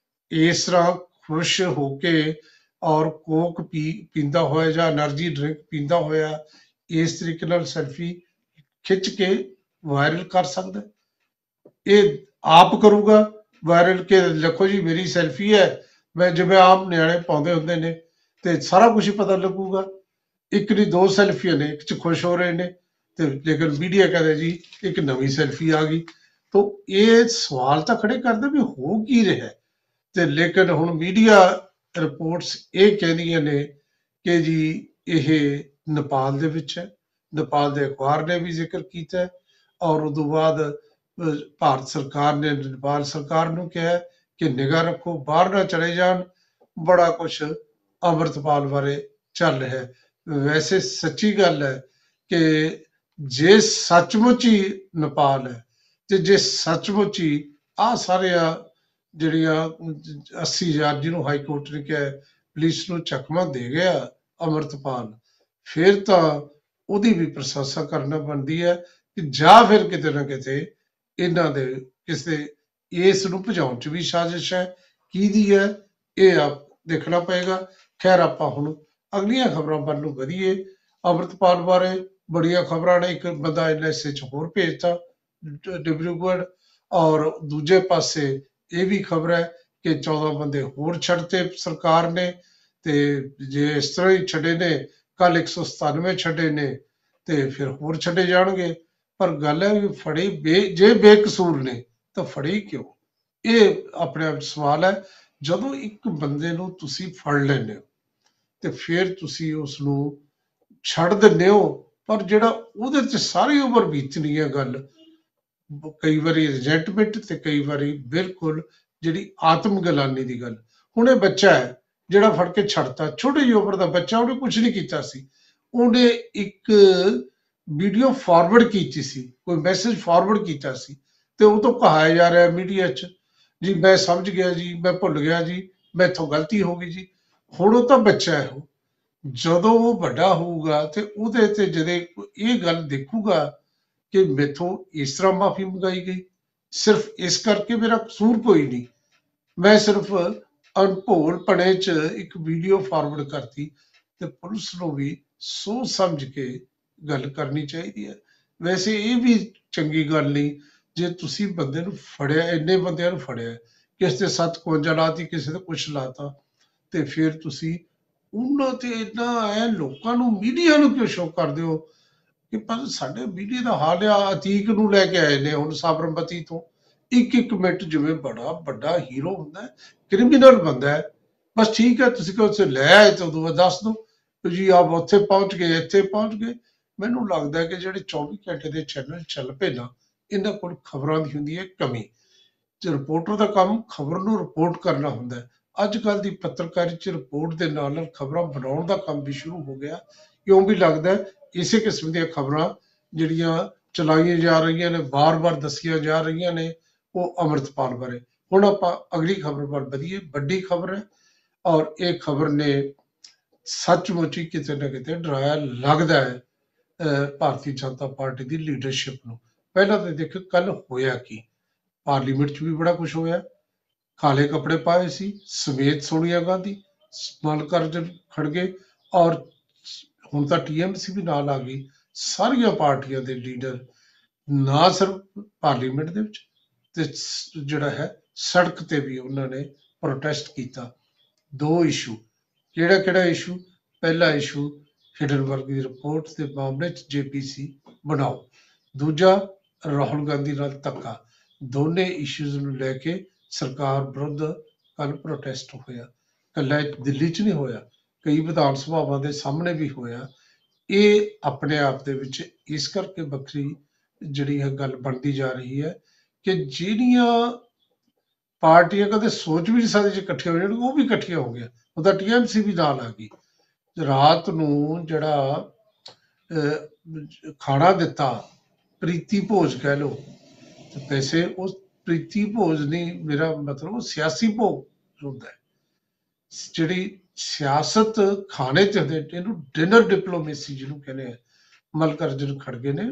ਇਸ ਤਰ੍ਹਾਂ ਖੁਸ਼ ਹੋ ਕੇ ਔਰ ਕੋਕ ਪੀਂਦਾ ਹੋਇਆ ਜਾਂ એનર્ਜੀ ਡਰਿੰਕ ਪੀਂਦਾ ਹੋਇਆ ਇਸ ਤਰੀਕੇ ਨਾਲ ਸੈਲਫੀ ਖਿੱਚ ਕੇ ਵਾਇਰਲ ਕਰ ਸਕਦਾ? ਇਹ ਆਪ ਕਰੂਗਾ ਵਾਇਰਲ ਕਿ ਦੇਖੋ ਜੀ ਮੇਰੀ ਸੈਲਫੀ ਹੈ, ਮੈਂ ਜਿਵੇਂ ਆਮ ਨਿਆਣੇ ਪਾਉਂਦੇ ਹੁੰਦੇ ਨੇ, ਤੇ ਸਾਰਾ ਕੁਝ ਹੀ ਪਤਾ ਲੱਗੂਗਾ। ਇੱਕ ਨਹੀਂ ਦੋ ਸੈਲਫੀਆਂ ਨੇ, ਇੱਕ 'ਚ ਖੁਸ਼ ਹੋ ਰਹੇ ਨੇ, ਤੇ ਲੇਕਿਨ ਮੀਡੀਆ ਕਹਿੰਦੇ ਜੀ ਇੱਕ ਨਵੀਂ ਸੈਲਫੀ ਆ ਗਈ। ਤਾਂ ਇਹ ਸਵਾਲ ਤਾਂ ਖੜੇ ਕਰਦੇ ਵੀ ਹੋ ਕੀ ਰਿਹਾ। ਤੇ ਲੇਕਿਨ ਹੁਣ ਮੀਡੀਆ ਰਿਪੋਰਟਸ ਇਹ ਕਹਿੰਦੀਆਂ ਨੇ ਕਿ ਜੀ ਇਹ ਨੇਪਾਲ ਦੇ ਵਿੱਚ ਹੈ। ਨੇਪਾਲ ਦੇ ਅਖਬਾਰ ਨੇ ਵੀ ਜ਼ਿਕਰ ਕੀਤਾ ਹੈ ਔਰ ਉਦੋਂ ਬਾਅਦ ਭਾਰਤ ਸਰਕਾਰ ਨੇ ਨੇਪਾਲ ਸਰਕਾਰ ਨੂੰ ਕਿਹਾ ਕਿ ਨਿਗਾਹ ਰੱਖੋ, ਬਾਹਰ ਨਾ ਚਲੇ ਜਾਣ। ਬੜਾ ਕੁਛ ਅੰਮ੍ਰਿਤਪਾਲ ਬਾਰੇ ਚੱਲ ਰਿਹਾ ਹੈ। ਵੈਸੇ ਸੱਚੀ ਗੱਲ ਹੈ ਕਿ ਜੇ ਸੱਚਮੁੱਚ ਹੀ ਨੇਪਾਲ ਹੈ ਤੇ ਜੇ ਸੱਚਮੁੱਚ ਹੀ ਆਹ ਸਾਰੇ ਜਿਹੜੀਆਂ 80,000 ਜਿਹਨੂੰ ਹਾਈ ਕੋਰਟ ਨੇ ਕਿਹਾ ਪੁਲਿਸ ਨੂੰ ਚਕਮਾ ਦੇ ਗਿਆ ਅੰਮ੍ਰਿਤਪਾਲ, ਫਿਰ ਤਾਂ ਉਹਦੀ ਵੀ ਪ੍ਰਸ਼ੰਸਾ ਕਰਨਾ ਬਣਦੀ ਹੈ ਕਿ ਜਾਂ ਫਿਰ ਕਿਤੇ ਨਾ ਕਿਤੇ ਇਹਨਾਂ ਦੇ ਕਿਸੇ ਇਸ ਨੂੰ ਭਜਾਉਣ 'ਚ ਵੀ ਸਾਜ਼ਿਸ਼ ਹੈ। ਕਿਹਦੀ ਹੈ ਇਹ ਆਪ ਦੇਖਣਾ ਪਏਗਾ। ਖੈਰ ਆਪਾਂ ਹੁਣ ਅਗਲੀਆਂ ਖਬਰਾਂ ਵੱਲ ਨੂੰ ਵਧੀਏ। ਅੰਮ੍ਰਿਤਪਾਲ ਬਾਰੇ ਬੜੀਆਂ ਖਬਰਾਂ ਨੇ। ਇੱਕ ਬੰਦਾ ਐਨਐਸਏ 'ਚ ਹੋਰ ਭੇਜਤਾ ਡਿਬਰੂਗੜ੍ਹ, ਔਰ ਦੂਜੇ ਪਾਸੇ ਇਹ ਵੀ ਖਬਰ ਹੈ ਕਿ 14 ਬੰਦੇ ਹੋਰ ਛੱਡਤੇ ਸਰਕਾਰ ਨੇ, ਤੇ ਜੇ ਇਸ ਤਰ੍ਹਾਂ ਹੀ ਛੱਡੇ ਨੇ, ਕੱਲ 197 ਛੱਡੇ ਨੇ ਤੇ ਫਿਰ ਹੋਰ ਛੱਡੇ ਜਾਣਗੇ। ਪਰ ਗੱਲ ਹੈ ਵੀ ਫੜੇ ਜੇ ਬੇਕਸੂਰ ਨੇ ਤਾਂ ਫੜੇ ਕਿਉਂ? ਇਹ ਆਪਣੇ ਆਪ ਸਵਾਲ ਹੈ। ਜਦੋਂ ਇੱਕ ਬੰਦੇ ਨੂੰ ਤੁਸੀਂ ਫੜ ਲੈਂਦੇ ਹੋ ਤੇ ਫਿਰ ਤੁਸੀਂ ਉਸ ਨੂੰ ਛੱਡ ਦਿੰਦੇ ਹੋ, ਪਰ ਜਿਹੜਾ ਉਹਦੇ ਤੇ ਸਾਰੀ ਉਮਰ ਬੀਤਣੀ ਹੈ ਗੱਲ, ਕਈ ਵਾਰੀ ਰਿਜੈਂਟਮੈਂਟ ਤੇ ਕਈ ਵਾਰੀ ਬਿਲਕੁਲ ਜਿਹੜੀ ਆਤਮ ਗਲਾਨੀ ਦੀ ਗੱਲ। ਹੁਣ ਇਹ ਬੱਚਾ ਹੈ ਜਿਹੜਾ ਫੜ ਕੇ ਛੱਡਤਾ, ਛੋਟੀ ਜਿਹੀ ਉਮਰ ਦਾ ਬੱਚਾ, ਉਹਨੇ ਕੁਝ ਨਹੀਂ ਕੀਤਾ ਸੀ। ਉਹਨੇ ਇੱਕ ਵੀਡੀਓ ਫਾਰਵਰਡ ਕੀਤੀ ਸੀ, ਕੋਈ ਮੈਸੇਜ ਫਾਰਵਰਡ ਕੀਤਾ ਸੀ, ਤੇ ਉਹ ਤੋਂ ਕਹਾਇਆ ਜਾ ਰਿਹਾ ਮੀਡੀਆ 'ਚ ਜੀ ਮੈਂ ਸਮਝ ਗਿਆ ਜੀ, ਮੈਂ ਭੁੱਲ ਗਿਆ ਜੀ, ਮੈਥੋਂ ਗਲਤੀ ਹੋ ਗਈ ਜੀ। ਹੁਣ ਉਹ ਤਾਂ ਬੱਚਾ ਹੈ, ਉਹ ਜਦੋਂ ਉਹ ਵੱਡਾ ਹੋਊਗਾ ਤੇ ਉਹਦੇ ਤੇ ਜਦੇ ਇਹ ਗੱਲ ਦੇਖੂਗਾ ਕਿ ਮੈਥੋਂ ਇਸ ਤਰ੍ਹਾਂ ਮਾਫੀ ਮੰਗਾਈ ਗਈ, ਸਿਰਫ ਇਸ ਕਰਕੇ ਮੇਰਾ ਕਸੂਰ ਕੋਈ ਨਹੀਂ, ਮੈਂ ਸਿਰਫ ਅਣਭੋਲ ਪਣੇ 'ਚ ਇੱਕ ਵੀਡੀਓ ਫਾਰਵਰਡ ਕਰਤੀ। ਤੇ ਪੁਲਿਸ ਨੂੰ ਵੀ ਸੋਚ ਸਮਝ ਕੇ ਗੱਲ ਕਰਨੀ ਚਾਹੀਦੀ ਹੈ। ਵੈਸੇ ਇਹ ਵੀ ਚੰਗੀ ਗੱਲ ਨਹੀਂ ਜੇ ਤੁਸੀਂ ਬੰਦੇ ਨੂੰ ਫੜਿਆ, ਇੰਨੇ ਬੰਦਿਆਂ ਨੂੰ ਫੜਿਆ, ਕਿਸੇ ਤੇ 751 ਲਾਤੀ, ਕਿਸੇ ਤੇ ਕੁਛ ਲਾਤਾ, ਤੇ ਫਿਰ ਤੁਸੀਂ ਉਹਨਾਂ ਤੇ ਇੰਨਾ ਐ ਲੋਕਾਂ ਨੂੰ, ਮੀਡੀਆ ਨੂੰ ਕਿਉਂ ਸ਼ੋਅ ਕਰਦੇ ਹੋ ਕਿ ਪਰ ਸਾਡੇ ਮੀਡੀਆ ਦਾ ਹਾਲ ਆ। ਅਤੀਕ ਨੂੰ ਲੈ ਕੇ ਆਏ ਨੇ ਹੁਣ ਸਾਬਰਮਤੀ ਤੋਂ, ਇੱਕ ਇੱਕ ਮਿੰਟ ਜਿਵੇਂ ਬੜਾ ਵੱਡਾ ਹੀਰੋ ਹੁੰਦਾ ਹੈ, ਕ੍ਰਿਮੀਨਲ ਬੰਦਾ ਹੈ, ਬਸ ਠੀਕ ਹੈ ਤੁਸੀਂ ਕਹੋ ਉੱਥੇ ਲੈ ਆਏ ਤਾਂ ਉਦੋਂ ਬਾਅਦ ਦੱਸ ਦਿਓ ਜੀ ਆਪ ਉੱਥੇ ਪਹੁੰਚ ਗਏ, ਇੱਥੇ ਪਹੁੰਚ ਗਏ। ਮੈਨੂੰ ਲੱਗਦਾ ਹੈ ਕਿ ਜਿਹੜੇ 24 ਘੰਟੇ ਦੇ ਚੈਨਲ ਚੱਲ ਪਏ ਨਾ, ਇਹਨਾਂ ਕੋਲ ਖਬਰਾਂ ਦੀ ਹੁੰਦੀ ਹੈ ਕਮੀ। ਤੇ ਰਿਪੋਰਟਰ ਦਾ ਕੰਮ ਖਬਰ ਨੂੰ ਰਿਪੋਰਟ ਕਰਨਾ ਹੁੰਦਾ ਹੈ। ਅੱਜ ਕੱਲ੍ਹ ਦੀ ਪੱਤਰਕਾਰੀ 'ਚ ਰਿਪੋਰਟ ਦੇ ਨਾਲ ਨਾਲ ਖਬਰਾਂ ਬਣਾਉਣ ਦਾ ਕੰਮ ਵੀ ਸ਼ੁਰੂ ਹੋ ਗਿਆ। ਇਉਂ ਵੀ ਲੱਗਦਾ ਹੈ ਇਸੇ ਕਿਸਮ ਦੀਆਂ ਖਬਰਾਂ ਜਿਹੜੀਆਂ ਚਲਾਈਆਂ ਜਾ ਰਹੀਆਂ ਨੇ, ਬਾਰ-ਬਾਰ ਦੱਸੀਆਂ ਜਾ ਰਹੀਆਂ ਨੇ, ਉਹ ਅੰਮ੍ਰਿਤਪਾਲ ਬਾਰੇ। ਹੁਣ ਆਪਾਂ ਅਗਲੀ ਖਬਰ ਵੱਲ ਵਧੀਏ, ਵੱਡੀ ਖਬਰ ਹੈ ਔਰ ਇਹ ਖਬਰ ਨੇ ਸੱਚਮੁੱਚ ਹੀ ਕਿਤੇ ਨਾ ਕਿਤੇ ਡਰਾਇਆ ਲੱਗਦਾ ਹੈ ਭਾਰਤੀ ਜਨਤਾ ਪਾਰਟੀ ਦੀ ਲੀਡਰਸ਼ਿਪ ਨੂੰ। ਪਹਿਲਾਂ ਤਾਂ ਦੇਖੋ ਕੱਲ ਹੋਇਆ ਕੀ, ਪਾਰਲੀਮੈਂਟ 'ਚ ਵੀ ਬੜਾ ਕੁਝ ਹੋਇਆ। ਕਾਲੇ ਕੱਪੜੇ ਪਾਏ ਸੀ ਸਮੇਤ ਸੋਨੀਆ ਗਾਂਧੀ, ਮੱਲਕਾਰਜੁਨ ਖੜਗੇ, ਔਰ ਹੁਣ ਤਾਂ ਟੀਐਮਸੀ ਵੀ ਨਾਲ ਆ ਗਈ। ਸਾਰੀਆਂ ਪਾਰਟੀਆਂ ਦੇ ਲੀਡਰ ਨਾ ਸਿਰਫ ਪਾਰਲੀਮੈਂਟ ਦੇ ਵਿੱਚ ਤੇ ਜਿਹੜਾ ਹੈ ਸੜਕ ਤੇ ਵੀ ਉਹਨਾਂ ਨੇ ਪ੍ਰੋਟੈਸਟ ਕੀਤਾ। ਦੋ ਇਸ਼ੂ, ਕਿਹੜਾ ਕਿਹੜਾ ਇਸ਼ੂ? ਪਹਿਲਾ ਇਸ਼ੂ ਹਿਡਨਬਰਗ ਦੀ ਰਿਪੋਰਟ ਦੇ ਮਾਮਲੇ 'ਚ ਜੇਪੀਸੀ ਬਣਾਓ, ਦੂਜਾ ਰਾਹੁਲ ਗਾਂਧੀ ਨਾਲ ਧੱਕਾ। ਦੋਨੇ ਇਸ਼ੂਜ਼ ਨੂੰ ਲੈ ਕੇ ਸਰਕਾਰ ਵਿਰੁੱਧ ਕੱਲ ਪ੍ਰੋਟੈਸਟ ਹੋਇਆ। ਇਕੱਲਾ ਦਿੱਲੀ 'ਚ ਨਹੀਂ ਹੋਇਆ, ਕਈ ਵਿਧਾਨ ਸਭਾਵਾਂ ਦੇ ਸਾਹਮਣੇ ਵੀ ਹੋਇਆ। ਇਹ ਆਪਣੇ ਆਪ ਦੇ ਵਿੱਚ ਇਸ ਕਰਕੇ ਵੱਖਰੀ ਜਿਹੜੀ ਇਹ ਗੱਲ ਬਣਦੀ ਜਾ ਰਹੀ ਹੈ ਕਿ ਜਿਹੜੀਆਂ ਪਾਰਟੀਆਂ ਕਦੇ ਸੋਚ ਵੀ ਨਹੀਂ ਸਕਦੀ ਜੇ ਇਕੱਠੀਆਂ ਹੋ ਜਾਣ, ਉਹ ਵੀ ਇਕੱਠੀਆਂ ਹੋ ਗਈਆਂ। ਉਹਦਾ ਟੀਐਮਸੀ ਵੀ ਨਾਲ ਆ ਗਈ। ਰਾਤ ਨੂੰ ਜਿਹੜਾ ਖਾਣਾ ਦਿੱਤਾ, ਪ੍ਰੀਤੀ ਭੋਜ ਕਹਿ ਲਓ, ਤੇ ਪੈਸੇ ਉਸ ਪ੍ਰੀਤੀ ਭੋਜ ਨਹੀਂ, ਮੇਰਾ ਮਤਲਬ ਉਹ ਸਿਆਸੀ ਭੋਗ ਹੁੰਦਾ ਹੈ। ਜਿਹੜੀ ਸਿਆਸਤ ਖਾਣੇ ਚ ਹੁੰਦੇ, ਇਹਨੂੰ ਡਿਨਰ ਡਿਪਲੋਮੇਸੀ ਜਿਹਨੂੰ ਕਹਿੰਦੇ ਆ, ਮੱਲਕਾਰਜੁਨ ਖੜਗੇ ਨੇ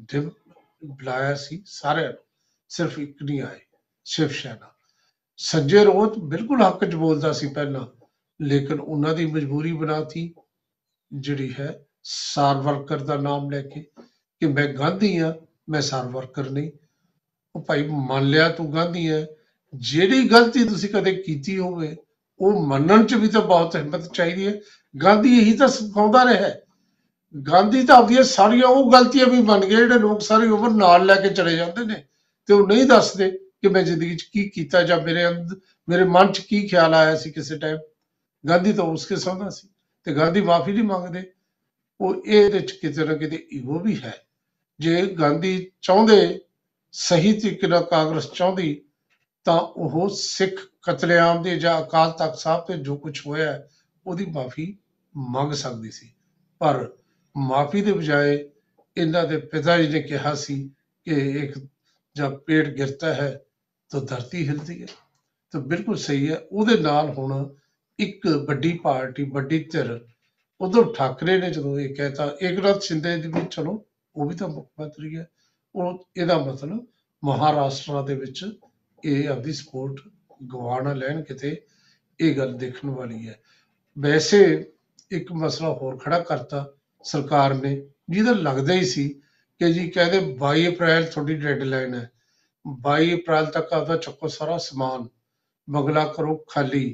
ਬੁਲਾਇਆ ਸੀ ਸਾਰਿਆਂ ਨੂੰ, ਸਿਰਫ ਇੱਕ ਨਹੀਂ ਆਏ, ਸ਼ਿਵ ਸੈਨਾ। ਸੰਜੇ ਰੋਤ ਬਿਲਕੁਲ ਹੱਕ 'ਚ ਬੋਲਦਾ ਸੀ ਪਹਿਲਾਂ, ਲੇਕਿਨ ਉਹਨਾਂ ਦੀ ਮਜਬੂਰੀ ਬਣਾਤੀ ਜਿਹੜੀ ਹੈ ਸਾਰ ਵਰਕਰ ਦਾ ਨਾਮ ਲੈ ਕੇ ਕਿ ਮੈਂ ਗਾਂਧੀ ਆ, ਮੈਂ ਸਾਰ ਵਰਕਰ ਨਹੀਂ। ਉਹ ਭਾਈ ਮੰਨ ਲਿਆ ਤੂੰ ਗਾਂਧੀ ਹੈ, ਜਿਹੜੀ ਗਲਤੀ ਤੁਸੀਂ ਕਦੇ ਕੀਤੀ ਹੋਵੇ ਉਹ ਮੰਨਣ 'ਚ ਵੀ ਤਾਂ ਬਹੁਤ ਹਿੰਮਤ ਚਾਹੀਦੀ ਹੈ। ਗਾਂਧੀ ਇਹੀ ਤਾਂ ਸਿਖਾਉਂਦਾ ਰਿਹਾ। ਗਾਂਧੀ ਤਾਂ ਆਪਣੀਆਂ ਸਾਰੀਆਂ ਉਹ ਗਲਤੀਆਂ ਵੀ ਮੰਨ ਗਏ ਜਿਹੜੇ ਲੋਕ ਸਾਰੀ ਉਮਰ ਨਾਲ ਲੈ ਕੇ ਚਲੇ ਜਾਂਦੇ ਨੇ, ਤੇ ਉਹ ਨਹੀਂ ਦੱਸਦੇ ਕਿ ਮੈਂ ਜ਼ਿੰਦਗੀ 'ਚ ਕੀ ਕੀਤਾ ਜਾਂ ਮੇਰੇ ਮਨ 'ਚ ਕੀ ਖਿਆਲ ਆਇਆ ਸੀ ਕਿਸੇ ਟਾਈਮ। ਗਾਂਧੀ ਤਾਂ ਉਸ ਕਿਸਮ ਦਾ ਸੀ, ਤੇ ਗਾਂਧੀ ਮਾਫੀ ਨਹੀਂ ਮੰਗਦੇ। ਉਹ ਇਹਦੇ 'ਚ ਕਿਤੇ ਨਾ ਕਿਤੇ ਈਗੋ ਵੀ ਹੈ। ਜੇ ਗਾਂਧੀ ਚਾਹੁੰਦੇ, ਸਹੀ ਤਰੀਕੇ ਨਾਲ ਕਾਂਗਰਸ ਚਾਹੁੰਦੀ, ਤਾਂ ਉਹ ਸਿੱਖ ਕਤਲੇਆਮ ਦੇ ਜਾਂ ਅਕਾਲ ਤਖਤ ਸਾਹਿਬ ਤੇ ਜੋ ਕੁਝ ਹੋਇਆ ਉਹਦੀ ਮਾਫੀ ਮੰਗ ਸਕਦੀ ਸੀ। ਪਰ ਮਾਫੀ ਦੇ ਬਜਾਏ ਇਹਨਾਂ ਦੇ ਪਿਤਾ ਜੀ ਨੇ ਕਿਹਾ ਸੀ ਕਿ ਇੱਕ ਜਬ ਪੇੜ ਗਿਰਤਾ ਹੈ ਤਾਂ ਧਰਤੀ ਹਿਲਦੀ ਹੈ। ਤਾਂ ਬਿਲਕੁਲ ਸਹੀ ਹੈ। ਉਹਦੇ ਨਾਲ ਹੁਣ ਇੱਕ ਵੱਡੀ ਪਾਰਟੀ, ਵੱਡੀ ਧਿਰ, ਉਧਰ ਠਾਕਰੇ ਨੇ ਜਦੋਂ ਇਹ ਕਹਿਤਾ, ਏਕਨਾਥ ਸ਼ਿੰਦੇ ਦੀ ਵੀ ਚਲੋ ਉਹ ਵੀ ਤਾਂ ਮੁੱਖ ਮੰਤਰੀ ਹੈ, ਉਹ ਇਹਦਾ ਮਤਲਬ ਮਹਾਰਾਸ਼ਟਰ ਦੇ ਵਿੱਚ ਇਹ ਆਪਦੀ ਸਪੋਰਟ ਗਵਾ ਨਾ ਲੈਣ ਕਿਤੇ, ਇਹ ਗੱਲ ਦੇਖਣ ਵਾਲੀ ਹੈ। ਵੈਸੇ ਇੱਕ ਮਸਲਾ ਹੋਰ ਖੜਾ ਕਰਤਾ ਸਰਕਾਰ ਨੇ, ਜਿਹਦਾ ਲੱਗਦਾ ਹੀ ਸੀ ਕਿ ਜੀ ਕਹਿੰਦੇ 22 ਅਪ੍ਰੈਲ ਤੁਹਾਡੀ ਡੈਡਲਾਈਨ ਹੈ, 22 ਅਪ੍ਰੈਲ ਤੱਕ ਆਪਦਾ ਚੱਕੋ ਸਾਰਾ ਸਮਾਨ, ਬਗਲਾ ਕਰੋ ਖਾਲੀ।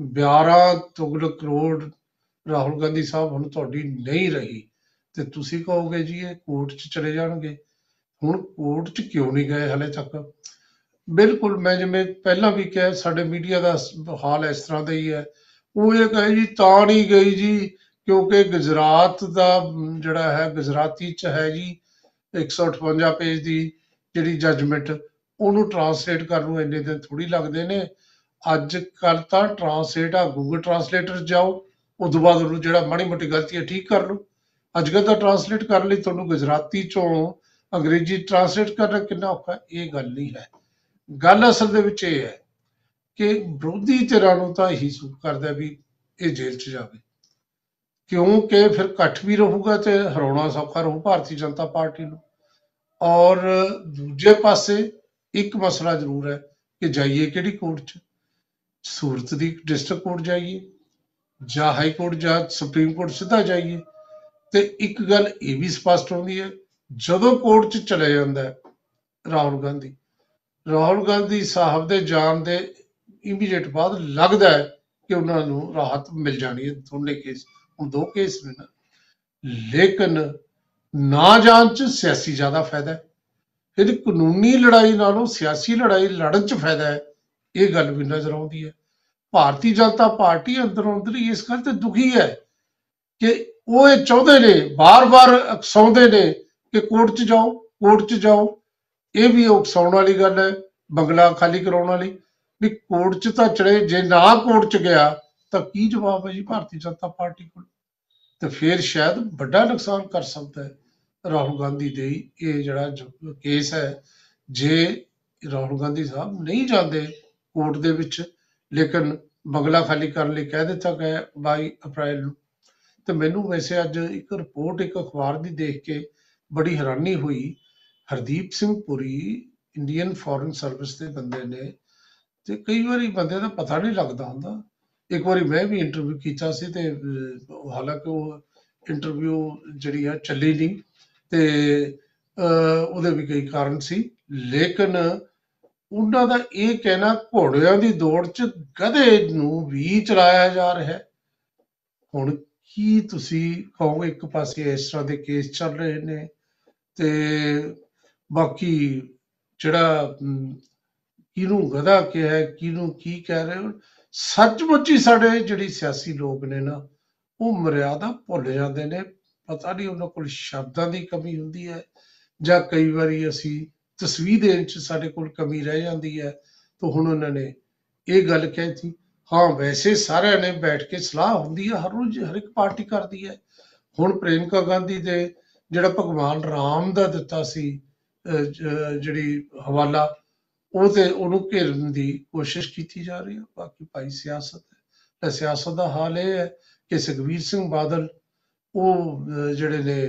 12 ਤੁਗਲਕ ਕਰੋੜ ਰਾਹੁਲ ਗਾਂਧੀ ਸਾਹਿਬ ਹੁਣ ਤੁਹਾਡੀ ਨਹੀਂ ਰਹੀ, ਤੇ ਤੁਸੀਂ ਕਹੋਗੇ ਜੀ ਇਹ ਕੋਰਟ 'ਚ ਚਲੇ ਜਾਣਗੇ। ਹੁਣ ਕੋਰਟ 'ਚ ਕਿਉਂ ਨਹੀਂ ਗਏ ਹਲੇ ਤੱਕ? ਬਿਲਕੁਲ, ਮੈਂ ਜਿਵੇਂ ਪਹਿਲਾਂ ਵੀ ਕਿਹਾ, ਸਾਡੇ ਮੀਡੀਆ ਦਾ ਹਾਲ ਇਸ ਤਰ੍ਹਾਂ ਦਾ ਹੀ ਹੈ। ਉਹ ਇਹ ਕਹੇ ਜੀ ਤਾਂ ਨਹੀਂ ਗਈ ਜੀ ਕਿਉਂਕਿ ਗੁਜਰਾਤ ਦਾ ਜਿਹੜਾ ਹੈ, ਗੁਜਰਾਤੀ 'ਚ ਹੈ ਜੀ 158 ਪੇਜ ਦੀ ਜਿਹੜੀ ਜੱਜਮੈਂਟ ਉਹਨੂੰ ਟਰਾਂਸਲੇਟ ਕਰਨ ਨੂੰ ਇੰਨੇ ਦਿਨ ਥੋੜੀ ਲੱਗਦੇ ਨੇ। ਅੱਜ ਕੱਲ ਤਾਂ ਟਰਾਂਸਲੇਟ ਆ ਗੂਗਲ ਟਰਾਂਸਲੇਟਰ ਜਾਓ, ਉਸ ਤੋਂ ਬਾਅਦ ਉਹਨੂੰ ਜਿਹੜਾ ਮਾੜੀ ਮੋਟੀ ਗਲਤੀ ਹੈ ਠੀਕ ਕਰ ਲਓ। ਅੱਜ ਕੱਲ ਤਾਂ ਟਰਾਂਸਲੇਟ ਕਰਨ ਲਈ ਤੁਹਾਨੂੰ ਗੁਜਰਾਤੀ ਚੋਂ ਅੰਗਰੇਜ਼ੀ ਟਰਾਂਸਲੇਟ ਕਰਨਾ ਕਿੰਨਾ ਔਖਾ ਹੈ। ਇਹ ਗੱਲ ਨਹੀਂ ਹੈ। ਗੱਲ ਅਸਲ ਦੇ ਵਿੱਚ ਇਹ ਹੈ ਕਿ ਵਿਰੋਧੀ ਧਿਰਾਂ ਨੂੰ ਤਾਂ ਇਹੀ ਸੂਟ ਕਰਦਾ ਵੀ ਇਹ ਜੇਲ੍ਹ 'ਚ ਜਾਵੇ, ਕਿਉਂਕਿ ਫਿਰ ਇਕੱਠ ਵੀ ਰਹੂਗਾ ਤੇ ਹਰਾਉਣਾ ਸੌਖਾ ਰਹੂ ਭਾਰਤੀ ਜਨਤਾ ਪਾਰਟੀ ਨੂੰ। ਔਰ ਦੂਜੇ ਪਾਸੇ ਇੱਕ ਮਸਲਾ ਜ਼ਰੂਰ ਹੈ ਕਿ ਜਾਈਏ ਕਿਹੜੀ ਕੋਰਟ 'ਚ, ਸੂਰਤ ਦੀ ਡਿਸਟ੍ਰਿਕਟ ਕੋਰਟ ਜਾਈਏ ਜਾਂ ਹਾਈ ਕੋਰਟ ਜਾਂ ਸੁਪਰੀਮ ਕੋਰਟ ਸਿੱਧਾ ਜਾਈਏ। ਤੇ ਇੱਕ ਗੱਲ ਇਹ ਵੀ ਸਪਸ਼ਟ ਹੁੰਦੀ ਹੈ, ਜਦੋਂ ਕੋਰਟ 'ਚ ਚਲੇ ਜਾਂਦਾ ਹੈ ਰਾਹੁਲ ਗਾਂਧੀ ਸਾਹਿਬ ਦੇ ਜਾਣ ਦੇ ਇਮੀਡੀਏਟ ਬਾਅਦ ਲੱਗਦਾ ਹੈ ਕਿ ਉਹਨਾਂ ਨੂੰ ਰਾਹਤ ਮਿਲ ਜਾਣੀ ਹੈ। ਦੋਨੇ ਕੇਸ, ਹੁਣ ਦੋ ਕੇਸ ਨੇ ਨਾ, ਲੇਕਿਨ ਨਾ ਜਾਣ 'ਚ ਸਿਆਸੀ ਜ਼ਿਆਦਾ ਫਾਇਦਾ ਹੈ। ਇਹਦੀ ਕਾਨੂੰਨੀ ਲੜਾਈ ਨਾਲੋਂ ਸਿਆਸੀ ਲੜਾਈ ਲੜਨ 'ਚ ਫਾਇਦਾ ਹੈ, ਇਹ ਗੱਲ ਵੀ ਨਜ਼ਰ ਆਉਂਦੀ ਹੈ। ਭਾਰਤੀ ਜਨਤਾ ਪਾਰਟੀ ਅੰਦਰੋਂ ਅੰਦਰ ਹੀ ਇਸ ਗੱਲ ਤੇ ਦੁਖੀ ਹੈ ਕਿ ਉਹ ਇਹ ਚਾਹੁੰਦੇ ਨੇ, ਬਾਰ-ਬਾਰ ਉਕਸਾਉਂਦੇ ਨੇ ਕਿ ਕੋਰਟ 'ਚ ਜਾਓ, ਕੋਰਟ 'ਚ ਜਾਓ। ਇਹ ਵੀ ਉਕਸਾਉਣ ਵਾਲੀ ਗੱਲ ਹੈ, ਬੰਗਲਾ ਖਾਲੀ ਕਰਾਉਣ ਵਾਲੀ, ਵੀ ਕੋਰਟ 'ਚ ਤਾਂ ਚੜੇ, ਜੇ ਨਾ ਕੋਰਟ 'ਚ ਗਿਆ ਤਾਂ ਕੀ ਜਵਾਬ ਹੈ ਜੀ ਭਾਰਤੀ ਜਨਤਾ ਪਾਰਟੀ ਕੋਲ। ਤੇ ਫਿਰ ਸ਼ਾਇਦ ਵੱਡਾ ਨੁਕਸਾਨ ਕਰ ਸਕਦਾ ਹੈ ਰਾਹੁਲ ਗਾਂਧੀ ਦੇ ਇਹ ਜਿਹੜਾ ਕੇਸ ਹੈ। ਜੇ ਰਾਹੁਲ ਗਾਂਧੀ ਸਾਹਿਬ ਨਹੀਂ ਜਾਂਦੇ ਕੋਰਟ ਦੇ ਵਿੱਚ, ਲੇਕਿਨ ਬੰਗਲਾ ਖਾਲੀ ਕਰਨ ਲਈ ਕਹਿ ਦਿੱਤਾ ਗਿਆ 22 ਅਪ੍ਰੈਲ ਨੂੰ। ਤੇ ਮੈਨੂੰ ਵੈਸੇ ਅੱਜ ਇੱਕ ਰਿਪੋਰਟ ਇੱਕ ਅਖਬਾਰ ਦੀ ਦੇਖ ਕੇ ਬੜੀ ਹੈਰਾਨੀ ਹੋਈ। Hardeep Singh Puri Indian foreign service ਦੇ ਬੰਦੇ ਨੇ, ਤੇ ਕਈ ਵਾਰੀ ਬੰਦੇ ਦਾ ਪਤਾ ਨਹੀਂ ਲੱਗਦਾ ਹੁੰਦਾ। ਇੱਕ ਵਾਰੀ ਮੈਂ ਵੀ ਇੰਟਰਵਿਊ ਕੀਤਾ ਸੀ ਤੇ ਹਾਲਾਂਕਿ ਉਹ ਇੰਟਰਵਿਊ ਜਿਹੜੀ ਆ ਚੱਲੀ ਨਹੀਂ, ਤੇ ਉਹਦੇ ਵੀ ਕਈ ਕਾਰਨ ਸੀ, ਲੇਕਿਨ ਉਹਨਾਂ ਦਾ ਇਹ ਕਹਿਣਾ ਘੋੜਿਆਂ ਦੀ ਦੌੜ 'ਚ ਗਧੇ ਨੂੰ ਵੀ ਚਲਾਇਆ ਜਾ ਰਿਹਾ ਹੈ। ਹੁਣ ਕੀ ਤੁਸੀਂ ਕਹੋਗੇ, ਇੱਕ ਪਾਸੇ ਇਸ ਤਰ੍ਹਾਂ ਦੇ ਕੇਸ ਚੱਲ ਰਹੇ ਨੇ ਤੇ ਬਾਕੀ ਜਿਹੜਾ ਕਿਹਨੂੰ ਗਧਾ ਕਿਹਾ, ਕਿਹਨੂੰ ਕੀ ਕਹਿ ਰਹੇ ਹੋ। ਸੱਚਮੁੱਚ ਹੀ ਸਾਡੇ ਜਿਹੜੀ ਸਿਆਸੀ ਲੋਕ ਨੇ ਨਾ, ਉਹ ਮਰਿਆਦਾ ਭੁੱਲ ਜਾਂਦੇ ਨੇ। ਪਤਾ ਨਹੀਂ ਉਹਨਾਂ ਕੋਲ ਸ਼ਬਦਾਂ ਦੀ ਕਮੀ ਹੁੰਦੀ ਹੈ ਜਾਂ ਕਈ ਵਾਰੀ ਅਸੀਂ ਤਸਵੀਰ ਦੇਣ 'ਚ ਸਾਡੇ ਕੋਲ ਕਮੀ ਰਹਿ ਜਾਂਦੀ ਹੈ। ਤਾਂ ਹੁਣ ਉਹਨਾਂ ਨੇ ਇਹ ਗੱਲ ਕਹਿ ਦਿੱਤੀ। ਹਾਂ, ਵੈਸੇ ਸਾਰਿਆਂ ਨੇ ਬੈਠ ਕੇ ਸਲਾਹ ਹੁੰਦੀ ਹੈ, ਹਰ ਰੋਜ਼ ਹਰ ਇੱਕ ਪਾਰਟੀ ਕਰਦੀ ਹੈ। ਹੁਣ ਪ੍ਰਿਯੰਕਾ ਗਾਂਧੀ ਦੇ ਜਿਹੜਾ ਭਗਵਾਨ ਰਾਮ ਦਾ ਦਿੱਤਾ ਸੀ ਜਿਹੜੀ ਹਵਾਲਾ, ਉਹ ਤੇ ਉਹਨੂੰ ਘੇਰਨ ਦੀ ਕੋਸ਼ਿਸ਼ ਕੀਤੀ ਜਾ ਰਹੀ ਹੈ। ਬਾਕੀ ਭਾਈ ਸਿਆਸਤ ਹੈ, ਤਾਂ ਸਿਆਸਤ ਦਾ ਹਾਲ ਇਹ ਹੈ ਕਿ ਸੁਖਬੀਰ ਸਿੰਘ ਬਾਦਲ ਉਹ ਜਿਹੜੇ ਨੇ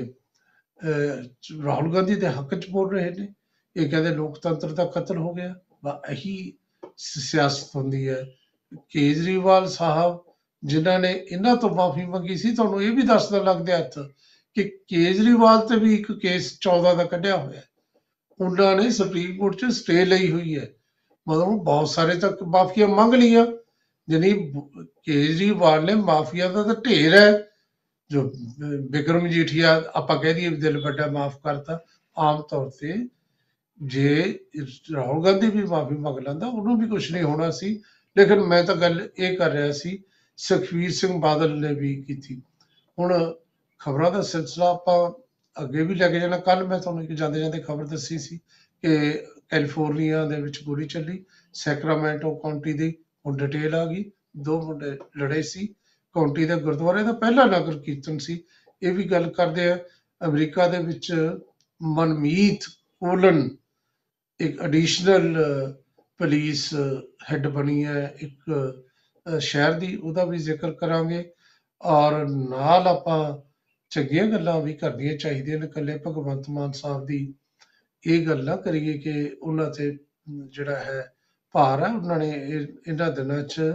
ਰਾਹੁਲ ਗਾਂਧੀ ਦੇ ਹੱਕ 'ਚ ਬੋਲ ਰਹੇ ਨੇ। ਇਹ ਕਹਿੰਦੇ ਲੋਕਤੰਤਰ ਦਾ ਕਤਲ ਹੋ ਗਿਆ। ਇਹੀ ਸਿਆਸਤ ਹੁੰਦੀ ਹੈ। ਕੇਜਰੀਵਾਲ ਸਾਹਿਬ ਜਿਨ੍ਹਾਂ ਨੇ ਇਹਨਾਂ ਤੋਂ ਮਾਫੀ ਮੰਗੀ ਸੀ, ਤੁਹਾਨੂੰ ਇਹ ਵੀ ਦੱਸਦਾ ਲੱਗਦੇ ਹੱਥ ਕਿ ਕੇਜਰੀਵਾਲ ਤੇ ਵੀ ਇੱਕ ਕੇਸ 14 ਦਾ ਕੱਢਿਆ ਹੋਇਆ। ਉਹਨਾਂ ਨੇ ਸੁਪਰੀਮ ਕੋਰਟ 'ਚ ਸਟੇ ਲਈ ਹੋਈ ਹੈ, ਮਤਲਬ ਬਹੁਤ ਸਾਰੇ ਤੱਕ ਮਾਫੀਆਂ ਮੰਗ ਲਈਆਂ। ਜਾਨੀ ਕੇਜਰੀਵਾਲ ਨੇ ਮਾਫੀਆ ਦਾ ਤਾਂ ਢੇਰ ਹੈ। ਜੋ ਬਿਕਰਮ ਮਜੀਠੀਆ ਆਪਾਂ ਕਹਿ ਦਈਏ ਦਿਲ ਵੱਡਾ ਮਾਫ ਕਰਤਾ, ਆਮ ਤੌਰ ਤੇ ਜੇ ਰਾਹੁਲ ਗਾਂਧੀ ਵੀ ਮਾਫੀ ਮੰਗ ਲੈਂਦਾ ਉਹਨੂੰ ਵੀ ਕੁਝ ਨਹੀਂ ਹੋਣਾ ਸੀ। ਲੇਕਿਨ ਮੈਂ ਤਾਂ ਗੱਲ ਇਹ ਕਰ ਰਿਹਾ ਸੀ, ਸੁਖਬੀਰ ਸਿੰਘ ਬਾਦਲ ਨੇ ਵੀ ਕੀਤੀ। ਹੁਣ ਖਬਰਾਂ ਦਾ ਸਿਲਸਿਲਾ ਆਪਾਂ ਅੱਗੇ ਵੀ ਲੈ ਕੇ ਜਾਣਾ। ਕੱਲ ਮੈਂ ਤੁਹਾਨੂੰ ਇੱਕ ਜਾਂਦੇ ਜਾਂਦੇ ਖਬਰ ਦੱਸੀ ਸੀ ਕਿ ਕੈਲੀਫੋਰਨੀਆ ਦੇ ਵਿੱਚ ਗੋਲੀ ਚੱਲੀ, ਸੈਕਰਾਮੈਂਟੋ ਕਾਉਂਟੀ ਦੀ। ਹੁਣ ਡਿਟੇਲ ਆ ਗਈ, 2 ਮੁੰਡੇ ਲੜੇ ਸੀ। ਕਾਉਂਟੀ ਦੇ ਗੁਰਦੁਆਰੇ ਦਾ ਪਹਿਲਾ ਨਗਰ ਕੀਰਤਨ ਸੀ। ਇਹ ਵੀ ਗੱਲ ਕਰਦੇ ਆ, ਅਮਰੀਕਾ ਦੇ ਵਿੱਚ ਮਨਮੀਤ ਕੋਲਨ ਇੱਕ ਐਡੀਸ਼ਨਲ ਪੁਲਿਸ ਹੈਡ ਬਣੀ ਹੈ ਇੱਕ ਸ਼ਹਿਰ ਦੀ, ਉਹਦਾ ਵੀ ਜ਼ਿਕਰ ਕਰਾਂਗੇ। ਔਰ ਨਾਲ ਆਪਾਂ ਚੰਗੀਆਂ ਗੱਲਾਂ ਵੀ ਕਰਨੀਆਂ ਚਾਹੀਦੀਆਂ ਨੇ। ਇਕੱਲੇ ਭਗਵੰਤ ਮਾਨ ਸਾਹਿਬ ਦੀ ਇਹ ਗੱਲ ਨਾ ਕਰੀਏ ਕਿ ਉਹਨਾਂ ਤੇ ਜਿਹੜਾ ਹੈ ਭਾਰ ਹੈ। ਉਹਨਾਂ ਨੇ ਇਹਨਾਂ ਦਿਨਾਂ 'ਚ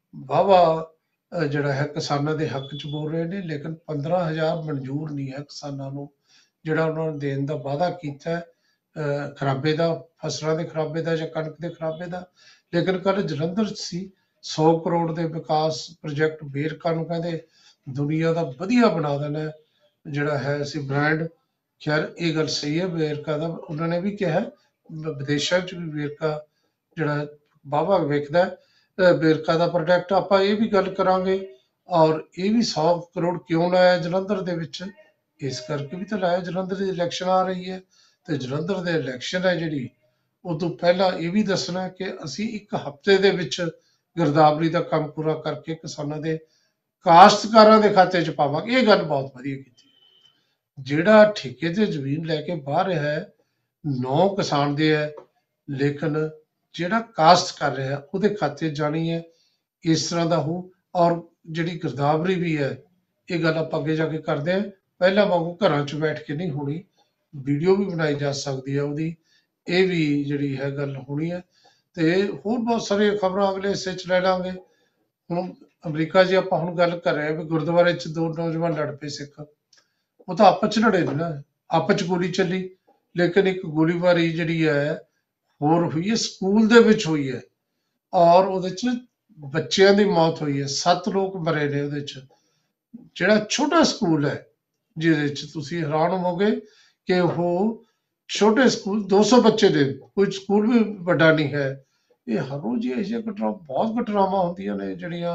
ਵਾਹਵਾ ਜਿਹੜਾ ਹੈ ਕਿਸਾਨਾਂ ਦੇ ਹੱਕ 'ਚ ਬੋਲ ਰਹੇ ਨੇ, ਲੇਕਿਨ 15,000 ਮਨਜ਼ੂਰ ਨਹੀਂ ਹੈ ਕਿਸਾਨਾਂ ਨੂੰ, ਜਿਹੜਾ ਉਹਨਾਂ ਨੇ ਦੇਣ ਦਾ ਵਾਅਦਾ ਕੀਤਾ ਖਰਾਬੇ ਦਾ, ਫਸਲਾਂ ਦੇ ਖਰਾਬੇ ਦਾ ਜਾਂ ਕਣਕ ਦੇ ਖਰਾਬੇ ਦਾ। ਲੇਕਿਨ ਕੱਲ ਜਲੰਧਰ 'ਚ ਸੀ 100 ਕਰੋੜ ਦੇ ਵਿਕਾਸ ਪ੍ਰੋਜੈਕਟ ਵੇਰਕਾ ਨੂੰ ਕਹਿੰਦੇ ਦੁਨੀਆ ਦਾ ਵਧੀਆ ਬਣਾ ਦੇਣਾ ਜਿਹੜਾ ਹੈ ਅਸੀਂ ਬ੍ਰਾਂਡ। ਖੈਰ ਇਹ ਗੱਲ ਸਹੀ ਹੈ ਵੇਰਕਾ ਦਾ, ਉਹਨਾਂ ਨੇ ਵੀ ਕਿਹਾ ਵਿਦੇਸ਼ਾਂ 'ਚ ਵੀ ਵੇਰਕਾ ਜਿਹੜਾ ਵਾਹਵਾ ਵਿਕਦਾ ਵੇਰਕਾ ਦਾ ਪ੍ਰੋਡਕਟ। ਆਪਾਂ ਇਹ ਵੀ ਗੱਲ ਕਰਾਂਗੇ। ਔਰ ਇਹ ਵੀ 100 ਕਰੋੜ ਕਿਉਂ ਲਾਇਆ ਜਲੰਧਰ ਦੇ ਵਿੱਚ, ਇਸ ਕਰਕੇ ਵੀ ਤਾਂ ਲਾਇਆ, ਜਲੰਧਰ ਦੀ ਇਲੈਕਸ਼ਨ ਆ ਰਹੀ ਹੈ ਤੇ ਜਲੰਧਰ ਦੇ ਇਲੈਕਸ਼ਨ ਹੈ ਜਿਹੜੀ, ਉਹ ਤੋਂ ਪਹਿਲਾਂ ਇਹ ਵੀ ਦੱਸਣਾ ਕਿ ਅਸੀਂ ਇੱਕ ਹਫ਼ਤੇ ਦੇ ਵਿੱਚ ਗਿਰਦਾਵਰੀ ਦਾ ਕੰਮ ਪੂਰਾ ਕਰਕੇ ਕਿਸਾਨਾਂ ਦੇ, ਕਾਸ਼ਤਕਾਰਾਂ ਦੇ ਖਾਤੇ 'ਚ ਪਾਵਾਂਗੇ। ਇਹ ਗੱਲ ਬਹੁਤ ਵਧੀਆ ਕੀਤੀ। ਜਿਹੜਾ ਠੇਕੇ ਤੇ ਜ਼ਮੀਨ ਲੈ ਕੇ ਬਾਹਰ ਰਿਹਾ ਹੈ, 9 ਕਿਸਾਨ ਦੇ ਹੈ, ਲੇਕਿਨ ਜਿਹੜਾ ਕਾਸ਼ਤ ਕਰ ਰਿਹਾ ਉਹਦੇ ਖਾਤੇ 'ਚ ਜਾਣੀ ਹੈ, ਇਸ ਤਰ੍ਹਾਂ ਦਾ ਹੋ। ਔਰ ਜਿਹੜੀ ਗਿਰਦਾਵਰੀ ਵੀ ਹੈ, ਇਹ ਗੱਲ ਆਪਾਂ ਅੱਗੇ ਜਾ ਕੇ ਕਰਦੇ ਹਾਂ, ਪਹਿਲਾਂ ਵਾਂਗੂ ਘਰਾਂ 'ਚ ਬੈਠ ਕੇ ਨਹੀਂ ਹੋਣੀ, ਵੀਡੀਓ ਵੀ ਬਣਾਈ ਜਾ ਸਕਦੀ ਹੈ ਉਹਦੀ, ਇਹ ਵੀ ਜਿਹੜੀ ਹੈ ਗੱਲ ਹੋਣੀ ਹੈ। ਤੇ ਹੋਰ ਬਹੁਤ ਸਾਰੀਆਂ ਖਬਰਾਂ ਅਗਲੇ ਹਿੱਸੇ 'ਚ ਲੈ ਲਾਂਗੇ। ਹੁਣ ਅਮਰੀਕਾ 'ਚ ਆਪਾਂ ਹੁਣ ਗੱਲ ਕਰ ਰਹੇ ਹਾਂ ਵੀ ਗੁਰਦੁਆਰੇ 'ਚ 2 ਨੌਜਵਾਨ ਲੜ ਪਏ ਸਿੱਖ, ਉਹ ਤਾਂ ਆਪਸ 'ਚ ਲੜੇ ਨੇ ਨਾ, ਆਪਸ 'ਚ ਗੋਲੀ ਚੱਲੀ, ਲੇਕਿਨ ਇੱਕ ਗੋਲੀਬਾਰੀ ਜਿਹੜੀ ਹੈ ਹੋਰ ਹੋਈ ਹੈ, ਸਕੂਲ ਦੇ ਵਿੱਚ ਹੋਈ ਹੈ, ਔਰ ਉਹਦੇ 'ਚ ਬੱਚਿਆਂ ਦੀ ਮੌਤ ਹੋਈ ਹੈ, 7 ਲੋਕ ਮਰੇ ਨੇ ਉਹਦੇ 'ਚ। ਜਿਹੜਾ ਛੋਟਾ ਸਕੂਲ ਹੈ, ਜਿਹਦੇ 'ਚ ਤੁਸੀਂ ਹੈਰਾਨ ਹੋਵੋਗੇ ਕਿ ਉਹ ਛੋਟੇ ਸਕੂਲ 200 ਬੱਚੇ ਦੇ, ਕੋਈ ਸਕੂਲ ਵੀ ਵੱਡਾ ਨਹੀਂ ਹੈ। ਇਹ ਹਰ ਰੋਜ਼ ਹੀ ਅਜਿਹੀਆਂ ਘਟਨਾ, ਬਹੁਤ ਘਟਨਾਵਾਂ ਹੁੰਦੀਆਂ ਨੇ ਜਿਹੜੀਆਂ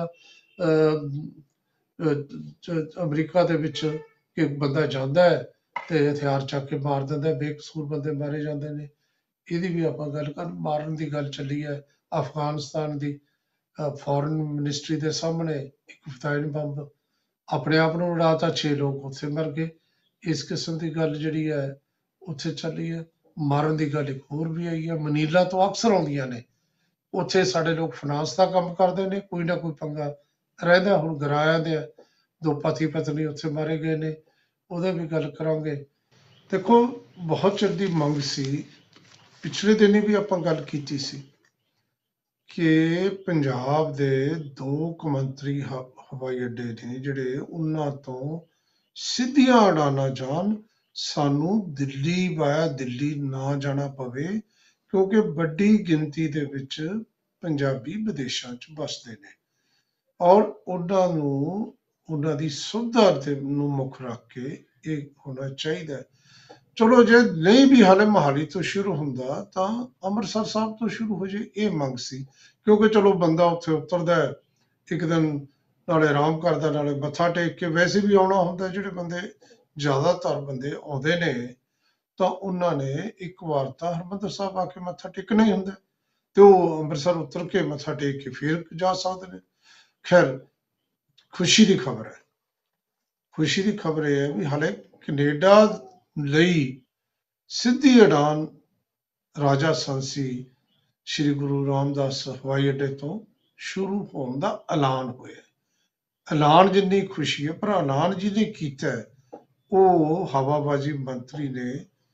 ਅਮਰੀਕਾ ਦੇ ਵਿੱਚ, ਕਿ ਬੰਦਾ ਜਾਂਦਾ ਹੈ ਤੇ ਹਥਿਆਰ ਚੱਕ ਕੇ ਮਾਰ ਦਿੰਦਾ, ਬੇਕਸੂਰ ਬੰਦੇ ਮਾਰੇ ਜਾਂਦੇ ਨੇ। ਇਹਦੀ ਵੀ ਆਪਾਂ ਗੱਲ ਕਰ, ਮਾਰਨ ਦੀ ਗੱਲ ਚੱਲੀ ਹੈ ਅਫਗਾਨਿਸਤਾਨ ਦੀ, ਫੋਰਨ ਮਿਨਿਸਟਰੀ ਦੇ ਸਾਹਮਣੇ ਇੱਕ ਫਤਾਇਣ ਬੰਬ ਆਪਣੇ ਆਪ ਨੂੰ ਉਡਾਤਾ, 6 ਲੋਕ ਉੱਥੇ ਮਰ ਗਏ। ਇਸ ਕਿਸਮ ਦੀ ਗੱਲ ਜਿਹੜੀ ਹੈ ਉੱਥੇ ਚੱਲੀ ਹੈ। ਮਾਰਨ ਦੀ ਗੱਲ ਇੱਕ ਹੋਰ ਵੀ ਆਈ ਹੈ, ਮਨੀਲਾ ਤੋਂ ਅਕਸਰ ਆਉਂਦੀਆਂ ਨੇ। ਉੱਥੇ ਸਾਡੇ ਲੋਕ ਫਾਈਨਾਂਸ ਦਾ ਕੰਮ ਕਰਦੇ ਨੇ, ਕੋਈ ਨਾ ਕੋਈ ਪੰਗਾ ਰਹਿੰਦਾ। ਹੁਣ ਗਰਾਇਆ ਦੇ 2 ਪਤੀ ਪਤਨੀ ਉੱਥੇ ਮਾਰੇ ਗਏ ਨੇ, ਉਹਦਾ ਵੀ ਗੱਲ ਕਰਾਂਗੇ। ਦੇਖੋ, ਬਹੁਤ ਚਿਰ ਦੀ ਮੰਗ ਸੀ, ਪਿਛਲੇ ਦਿਨੀ ਵੀ ਆਪਾਂ ਗੱਲ ਕੀਤੀ ਸੀ ਕਿ ਪੰਜਾਬ ਦੇ 2 ਕੌਮਾਂਤਰੀ ਹਵਾਈ ਅੱਡੇ ਨੇ ਜਿਹੜੇ, ਉਹਨਾਂ ਤੋਂ ਸਿੱਧੀਆਂ ਉਡਾਨਾਂ ਜਾਣ, ਸਾਨੂੰ ਦਿੱਲੀ ਵਾਇਆ ਦਿੱਲੀ ਨਾ ਜਾਣਾ ਪਵੇ, ਕਿਉਂਕਿ ਵੱਡੀ ਗਿਣਤੀ ਦੇ ਵਿੱਚ ਪੰਜਾਬੀ ਵਿਦੇਸ਼ਾਂ 'ਚ ਵੱਸਦੇ ਨੇ, ਔਰ ਉਹਨਾਂ ਨੂੰ ਉਹਨਾਂ ਦੀ ਸੁਵਿਧਾ ਨੂੰ ਮੁੱਖ ਰੱਖ ਕੇ ਇਹ ਹੋਣਾ ਚਾਹੀਦਾ। ਚਲੋ ਜੇ ਨਹੀਂ ਵੀ ਹਾਲੇ ਮੋਹਾਲੀ ਤੋਂ ਸ਼ੁਰੂ ਹੁੰਦਾ ਤਾਂ ਅੰਮ੍ਰਿਤਸਰ ਸਾਹਿਬ ਤੋਂ ਸ਼ੁਰੂ ਹੋ ਜੇ, ਇਹ ਮੰਗ ਸੀ। ਕਿਉਂਕਿ ਚਲੋ ਬੰਦਾ ਉੱਥੇ ਉਤਰਦਾ ਹੈ, ਇੱਕ ਦਿਨ ਨਾਲੇ ਆਰਾਮ ਕਰਦਾ, ਨਾਲੇ ਮੱਥਾ ਟੇਕ ਕੇ, ਵੈਸੇ ਵੀ ਆਉਣਾ ਹੁੰਦਾ। ਜਿਹੜੇ ਬੰਦੇ, ਜ਼ਿਆਦਾਤਰ ਬੰਦੇ ਆਉਂਦੇ ਨੇ, ਤਾਂ ਉਹਨਾਂ ਨੇ ਇੱਕ ਵਾਰ ਤਾਂ ਹਰਿਮੰਦਰ ਸਾਹਿਬ ਆ ਕੇ ਮੱਥਾ ਟੇਕਣਾ ਹੀ ਹੁੰਦਾ, ਤੇ ਉਹ ਅੰਮ੍ਰਿਤਸਰ ਉਤਰ ਕੇ ਮੱਥਾ ਟੇਕ ਕੇ ਫਿਰ ਜਾ ਸਕਦੇ ਨੇ। ਖੈਰ, ਖੁਸ਼ੀ ਦੀ ਖਬਰ ਹੈ, ਖੁਸ਼ੀ ਦੀ ਖਬਰ ਇਹ ਹੈ ਵੀ ਹਾਲੇ ਕੈਨੇਡਾ ਲਈ ਸਿੱਧੀ ਉਡਾਨ ਰਾਜਾ ਸੰਸੀ ਸ੍ਰੀ ਗੁਰੂ ਰਾਮਦਾਸ ਹਵਾਈ ਅੱਡੇ ਤੋਂ ਸ਼ੁਰੂ ਹੋਣ ਦਾ ਐਲਾਨ ਹੋਇਆ। ਐਲਾਨ ਜਿੰਨੀ ਖੁਸ਼ੀ ਹੈ, ਪਰ ਐਲਾਨ ਜਿਹਨੇ ਕੀਤਾ ਉਹ ਹਵਾਬਾਜ਼ੀ ਮੰਤਰੀ ਨੇ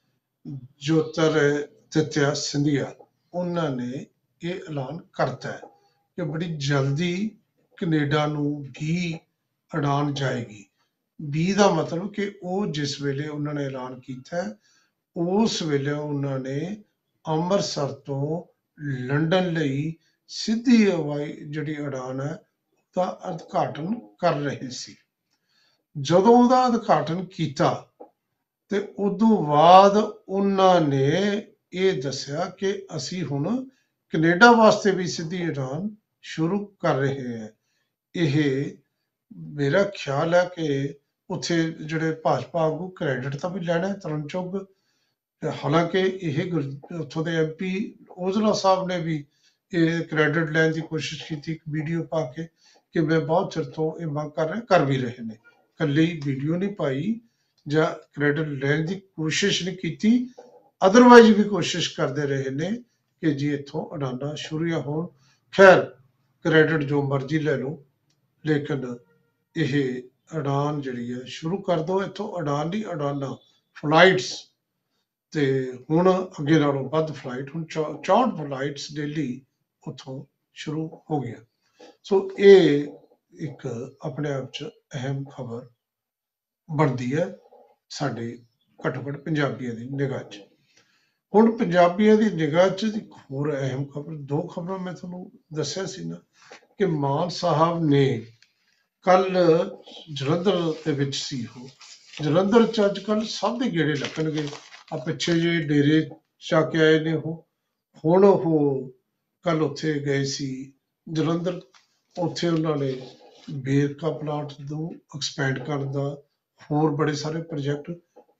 ਜੋਤਿਰਾਦਿੱਤਿਆ ਸਿੰਧੀਆ, ਉਹਨਾਂ ਨੇ ਇਹ ਐਲਾਨ ਕਰਤਾ ਕਿ ਬੜੀ ਜਲਦੀ ਕੈਨੇਡਾ ਨੂੰ ਵੀ ਉਡਾਨ ਜਾਏਗੀ। 20 ਦਾ ਮਤਲਬ ਕਿ ਉਹ ਜਿਸ ਵੇਲੇ ਉਹਨਾਂ ਨੇ ਐਲਾਨ ਕੀਤਾ, ਉਸ ਵੇਲੇ ਉਹਨਾਂ ਨੇ ਅੰਮ੍ਰਿਤਸਰ ਤੋਂ ਲੰਡਨ ਲਈ ਸਿੱਧੀ ਹਵਾਈ ਜਿਹੜੀ ਉਡਾਨ ਹੈ ਉਹਦਾ ਉਦਘਾਟਨ ਕਰ ਰਹੇ ਸੀ। ਜਦੋਂ ਉਹਦਾ ਉਦਘਾਟਨ ਕੀਤਾ ਤੇ ਉਦੋਂ ਬਾਅਦ ਉਹਨਾਂ ਨੇ ਇਹ ਦੱਸਿਆ ਕਿ ਅਸੀਂ ਹੁਣ ਕੈਨੇਡਾ ਵਾਸਤੇ ਵੀ ਸਿੱਧੀ ਉਡਾਨ ਸ਼ੁਰੂ ਕਰ ਰਹੇ ਹਾਂ। ਇਹ ਮੇਰਾ ਖਿਆਲ ਹੈ ਕਿ ਉੱਥੇ ਜਿਹੜੇ ਭਾਜਪਾ ਆਗੂ ਕ੍ਰੈਡਿਟ ਤਾਂ ਵੀ ਲੈਣਾ ਤਰਨ ਚੁੱਗ, ਹਾਲਾਂਕਿ ਇਹ ਉੱਥੋਂ ਦੇ MP ਓਜਲਾ ਸਾਹਿਬ ਨੇ ਵੀ ਇਹ ਕ੍ਰੈਡਿਟ ਲੈਣ ਦੀ ਕੋਸ਼ਿਸ਼ ਕੀਤੀ, ਇੱਕ ਵੀਡੀਓ ਪਾ ਕੇ ਕਿ ਮੈਂ ਬਹੁਤ ਚਿਰ ਤੋਂ ਇਹ ਮੰਗ ਕਰ ਰਿਹਾ, ਕਰ ਵੀ ਰਹੇ ਨੇ। ਇਕੱਲੀ ਵੀਡੀਓ ਨਹੀਂ ਪਾਈ ਜਾਂ ਕ੍ਰੈਡਿਟ ਲੈਣ ਦੀ ਕੋਸ਼ਿਸ਼ ਨਹੀਂ ਕੀਤੀ, ਅਦਰਵਾਈਜ਼ ਵੀ ਕੋਸ਼ਿਸ਼ ਕਰਦੇ ਰਹੇ ਨੇ ਕਿ ਜੀ ਇੱਥੋਂ ਉਡਾਨਾਂ ਸ਼ੁਰੂ ਹੋਣ। ਖੈਰ, ਕ੍ਰੈਡਿਟ ਜੋ ਮਰਜ਼ੀ ਲੈ ਲਓ, ਲੇਕਿਨ ਇਹ ਉਡਾਨ ਜਿਹੜੀ ਹੈ ਸ਼ੁਰੂ ਕਰ ਦਿਓ ਇੱਥੋਂ। ਉਡਾਨ ਨਹੀਂ, ਉਡਾਨਾਂ, ਫਲਾਈਟਸ, ਤੇ ਹੁਣ ਅੱਗੇ ਨਾਲੋਂ ਵੱਧ ਫਲਾਈਟ, ਹੁਣ 64 ਫਲਾਈਟਸ ਡੇਲੀ ਉੱਥੋਂ ਸ਼ੁਰੂ ਹੋ ਗਿਆ। ਸੋ ਇਹ ਇੱਕ ਆਪਣੇ ਆਪ 'ਚ ਅਹਿਮ ਖਬਰ ਬਣਦੀ ਹੈ ਸਾਡੇ ਘੱਟੋ ਘੱਟ ਪੰਜਾਬੀਆਂ ਦੀ ਨਿਗਾਹ 'ਚ। ਹੁਣ ਪੰਜਾਬੀਆਂ ਦੀ ਨਿਗਾਹ 'ਚ ਇੱਕ ਹੋਰ ਅਹਿਮ ਖਬਰ, 2 ਖਬਰਾਂ ਮੈਂ ਤੁਹਾਨੂੰ ਦੱਸਿਆ ਸੀ ਨਾ ਕਿ ਮਾਨ ਸਾਹਿਬ ਨੇ ਕੱਲ ਜਲੰਧਰ ਦੇ ਵਿੱਚ ਸੀ, ਉਹ ਜਲੰਧਰ 'ਚ ਅੱਜ ਕੱਲ੍ਹ ਸਭ ਦੇ ਗੇੜੇ ਲੱਗਣਗੇ। ਆ ਪਿੱਛੇ ਜਿਹੇ ਡੇਰੇ 'ਚ ਆ ਕੇ ਆਏ ਨੇ ਉਹ, ਹੁਣ ਉਹ ਕੱਲ ਉੱਥੇ ਗਏ ਸੀ ਜਲੰਧਰ। ਉੱਥੇ ਉਹਨਾਂ ਨੇ ਵੇਰਕਾ ਪਲਾਂਟ ਨੂੰ ਐਕਸਪੈਂਡ ਕਰਨ ਦਾ, ਹੋਰ ਬੜੇ ਸਾਰੇ ਪ੍ਰੋਜੈਕਟ,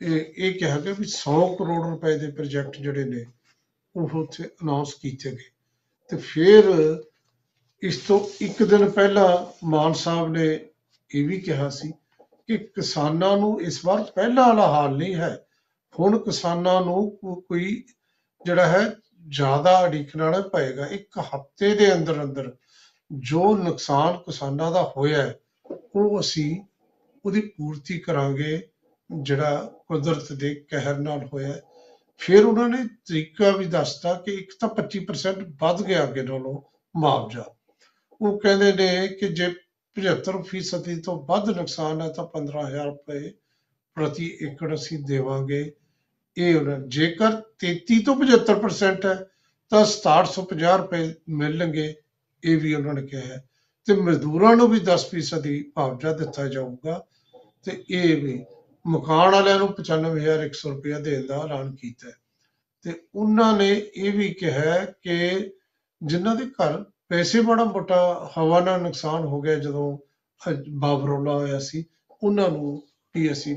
ਇਹ ਕਿਹਾ ਗਿਆ ਵੀ 100 ਕਰੋੜ ਰੁਪਏ ਦੇ ਪ੍ਰੋਜੈਕਟ ਜਿਹੜੇ ਨੇ ਉਹ ਉੱਥੇ ਅਨਾਉਂਸ ਕੀਤੇ ਗਏ। ਤੇ ਫਿਰ ਇਸ ਤੋਂ ਇੱਕ ਦਿਨ ਪਹਿਲਾਂ ਮਾਨ ਸਾਹਿਬ ਨੇ ਇਹ ਵੀ ਕਿਹਾ ਸੀ ਕਿ ਕਿਸਾਨਾਂ ਨੂੰ ਇਸ ਵਾਰ ਪਹਿਲਾਂ ਵਾਲਾ ਹਾਲ ਨਹੀਂ ਹੈ। ਹੁਣ ਕਿਸਾਨਾਂ ਨੂੰ ਕੋਈ ਜਿਹੜਾ ਹੈ ਜ਼ਿਆਦਾ ਉਡੀਕਣਾ ਨਹੀਂ ਪਏਗਾ। ਇੱਕ ਹਫ਼ਤੇ ਦੇ ਅੰਦਰ ਅੰਦਰ ਜੋ ਨੁਕਸਾਨ ਕਿਸਾਨਾਂ ਦਾ ਹੋਇਆ ਹੈ, ਉਹ ਅਸੀਂ ਉਹਦੀ ਪੂਰਤੀ ਕਰਾਂਗੇ, ਜਿਹੜਾ ਕੁਦਰਤ ਦੇ ਕਹਿਰ ਨਾਲ ਹੋਇਆ ਹੈ। ਫਿਰ ਉਹਨਾਂ ਨੇ ਤਰੀਕਾ ਵੀ ਦੱਸਤਾ ਕਿ ਇੱਕ ਤਾਂ 25% ਵੱਧ ਗਿਆ ਅੱਗੇ ਨਾਲੋਂ ਮੁਆਵਜ਼ਾ। ਉਹ ਕਹਿੰਦੇ ਨੇ ਕਿ ਜੇ 75% ਤੋਂ ਵੱਧ ਨੁਕਸਾਨ ਹੈ ਤਾਂ 15,000 ਰੁਪਏ ਪ੍ਰਤੀ ਏਕੜ ਅਸੀਂ ਦੇਵਾਂਗੇ। ਇਹ ਉਹਨਾਂ ਜੇਕਰ 33 ਤੋਂ 75% ਹੈ ਤਾਂ 6750 ਰੁਪਏ ਮਿਲਣਗੇ, ਇਹ ਵੀ ਉਹਨਾਂ ਨੇ ਕਿਹਾ ਹੈ। ਤੇ ਮਜ਼ਦੂਰਾਂ ਨੂੰ ਵੀ 10% ਮੁਆਵਜ਼ਾ ਦਿੱਤਾ ਜਾਊਗਾ। ਤੇ ਇਹ ਵੀ ਮਕਾਨ ਵਾਲਿਆਂ ਨੂੰ 95,100 ਰੁਪਇਆ ਦੇਣ ਦਾ ਐਲਾਨ ਕੀਤਾ ਹੈ। ਤੇ ਉਹਨਾਂ ਨੇ ਇਹ ਵੀ ਕਿਹਾ ਕਿ ਜਿਨ੍ਹਾਂ ਦੇ ਘਰ ਵੈਸੇ ਬੜਾ ਮੋਟਾ ਹਵਾ ਨਾਲ ਨੁਕਸਾਨ ਹੋ ਗਿਆ ਜਦੋਂ ਬਾਬਰੋਲਾ ਹੋਇਆ ਸੀ, ਉਹਨਾਂ ਨੂੰ ਵੀ ਅਸੀਂ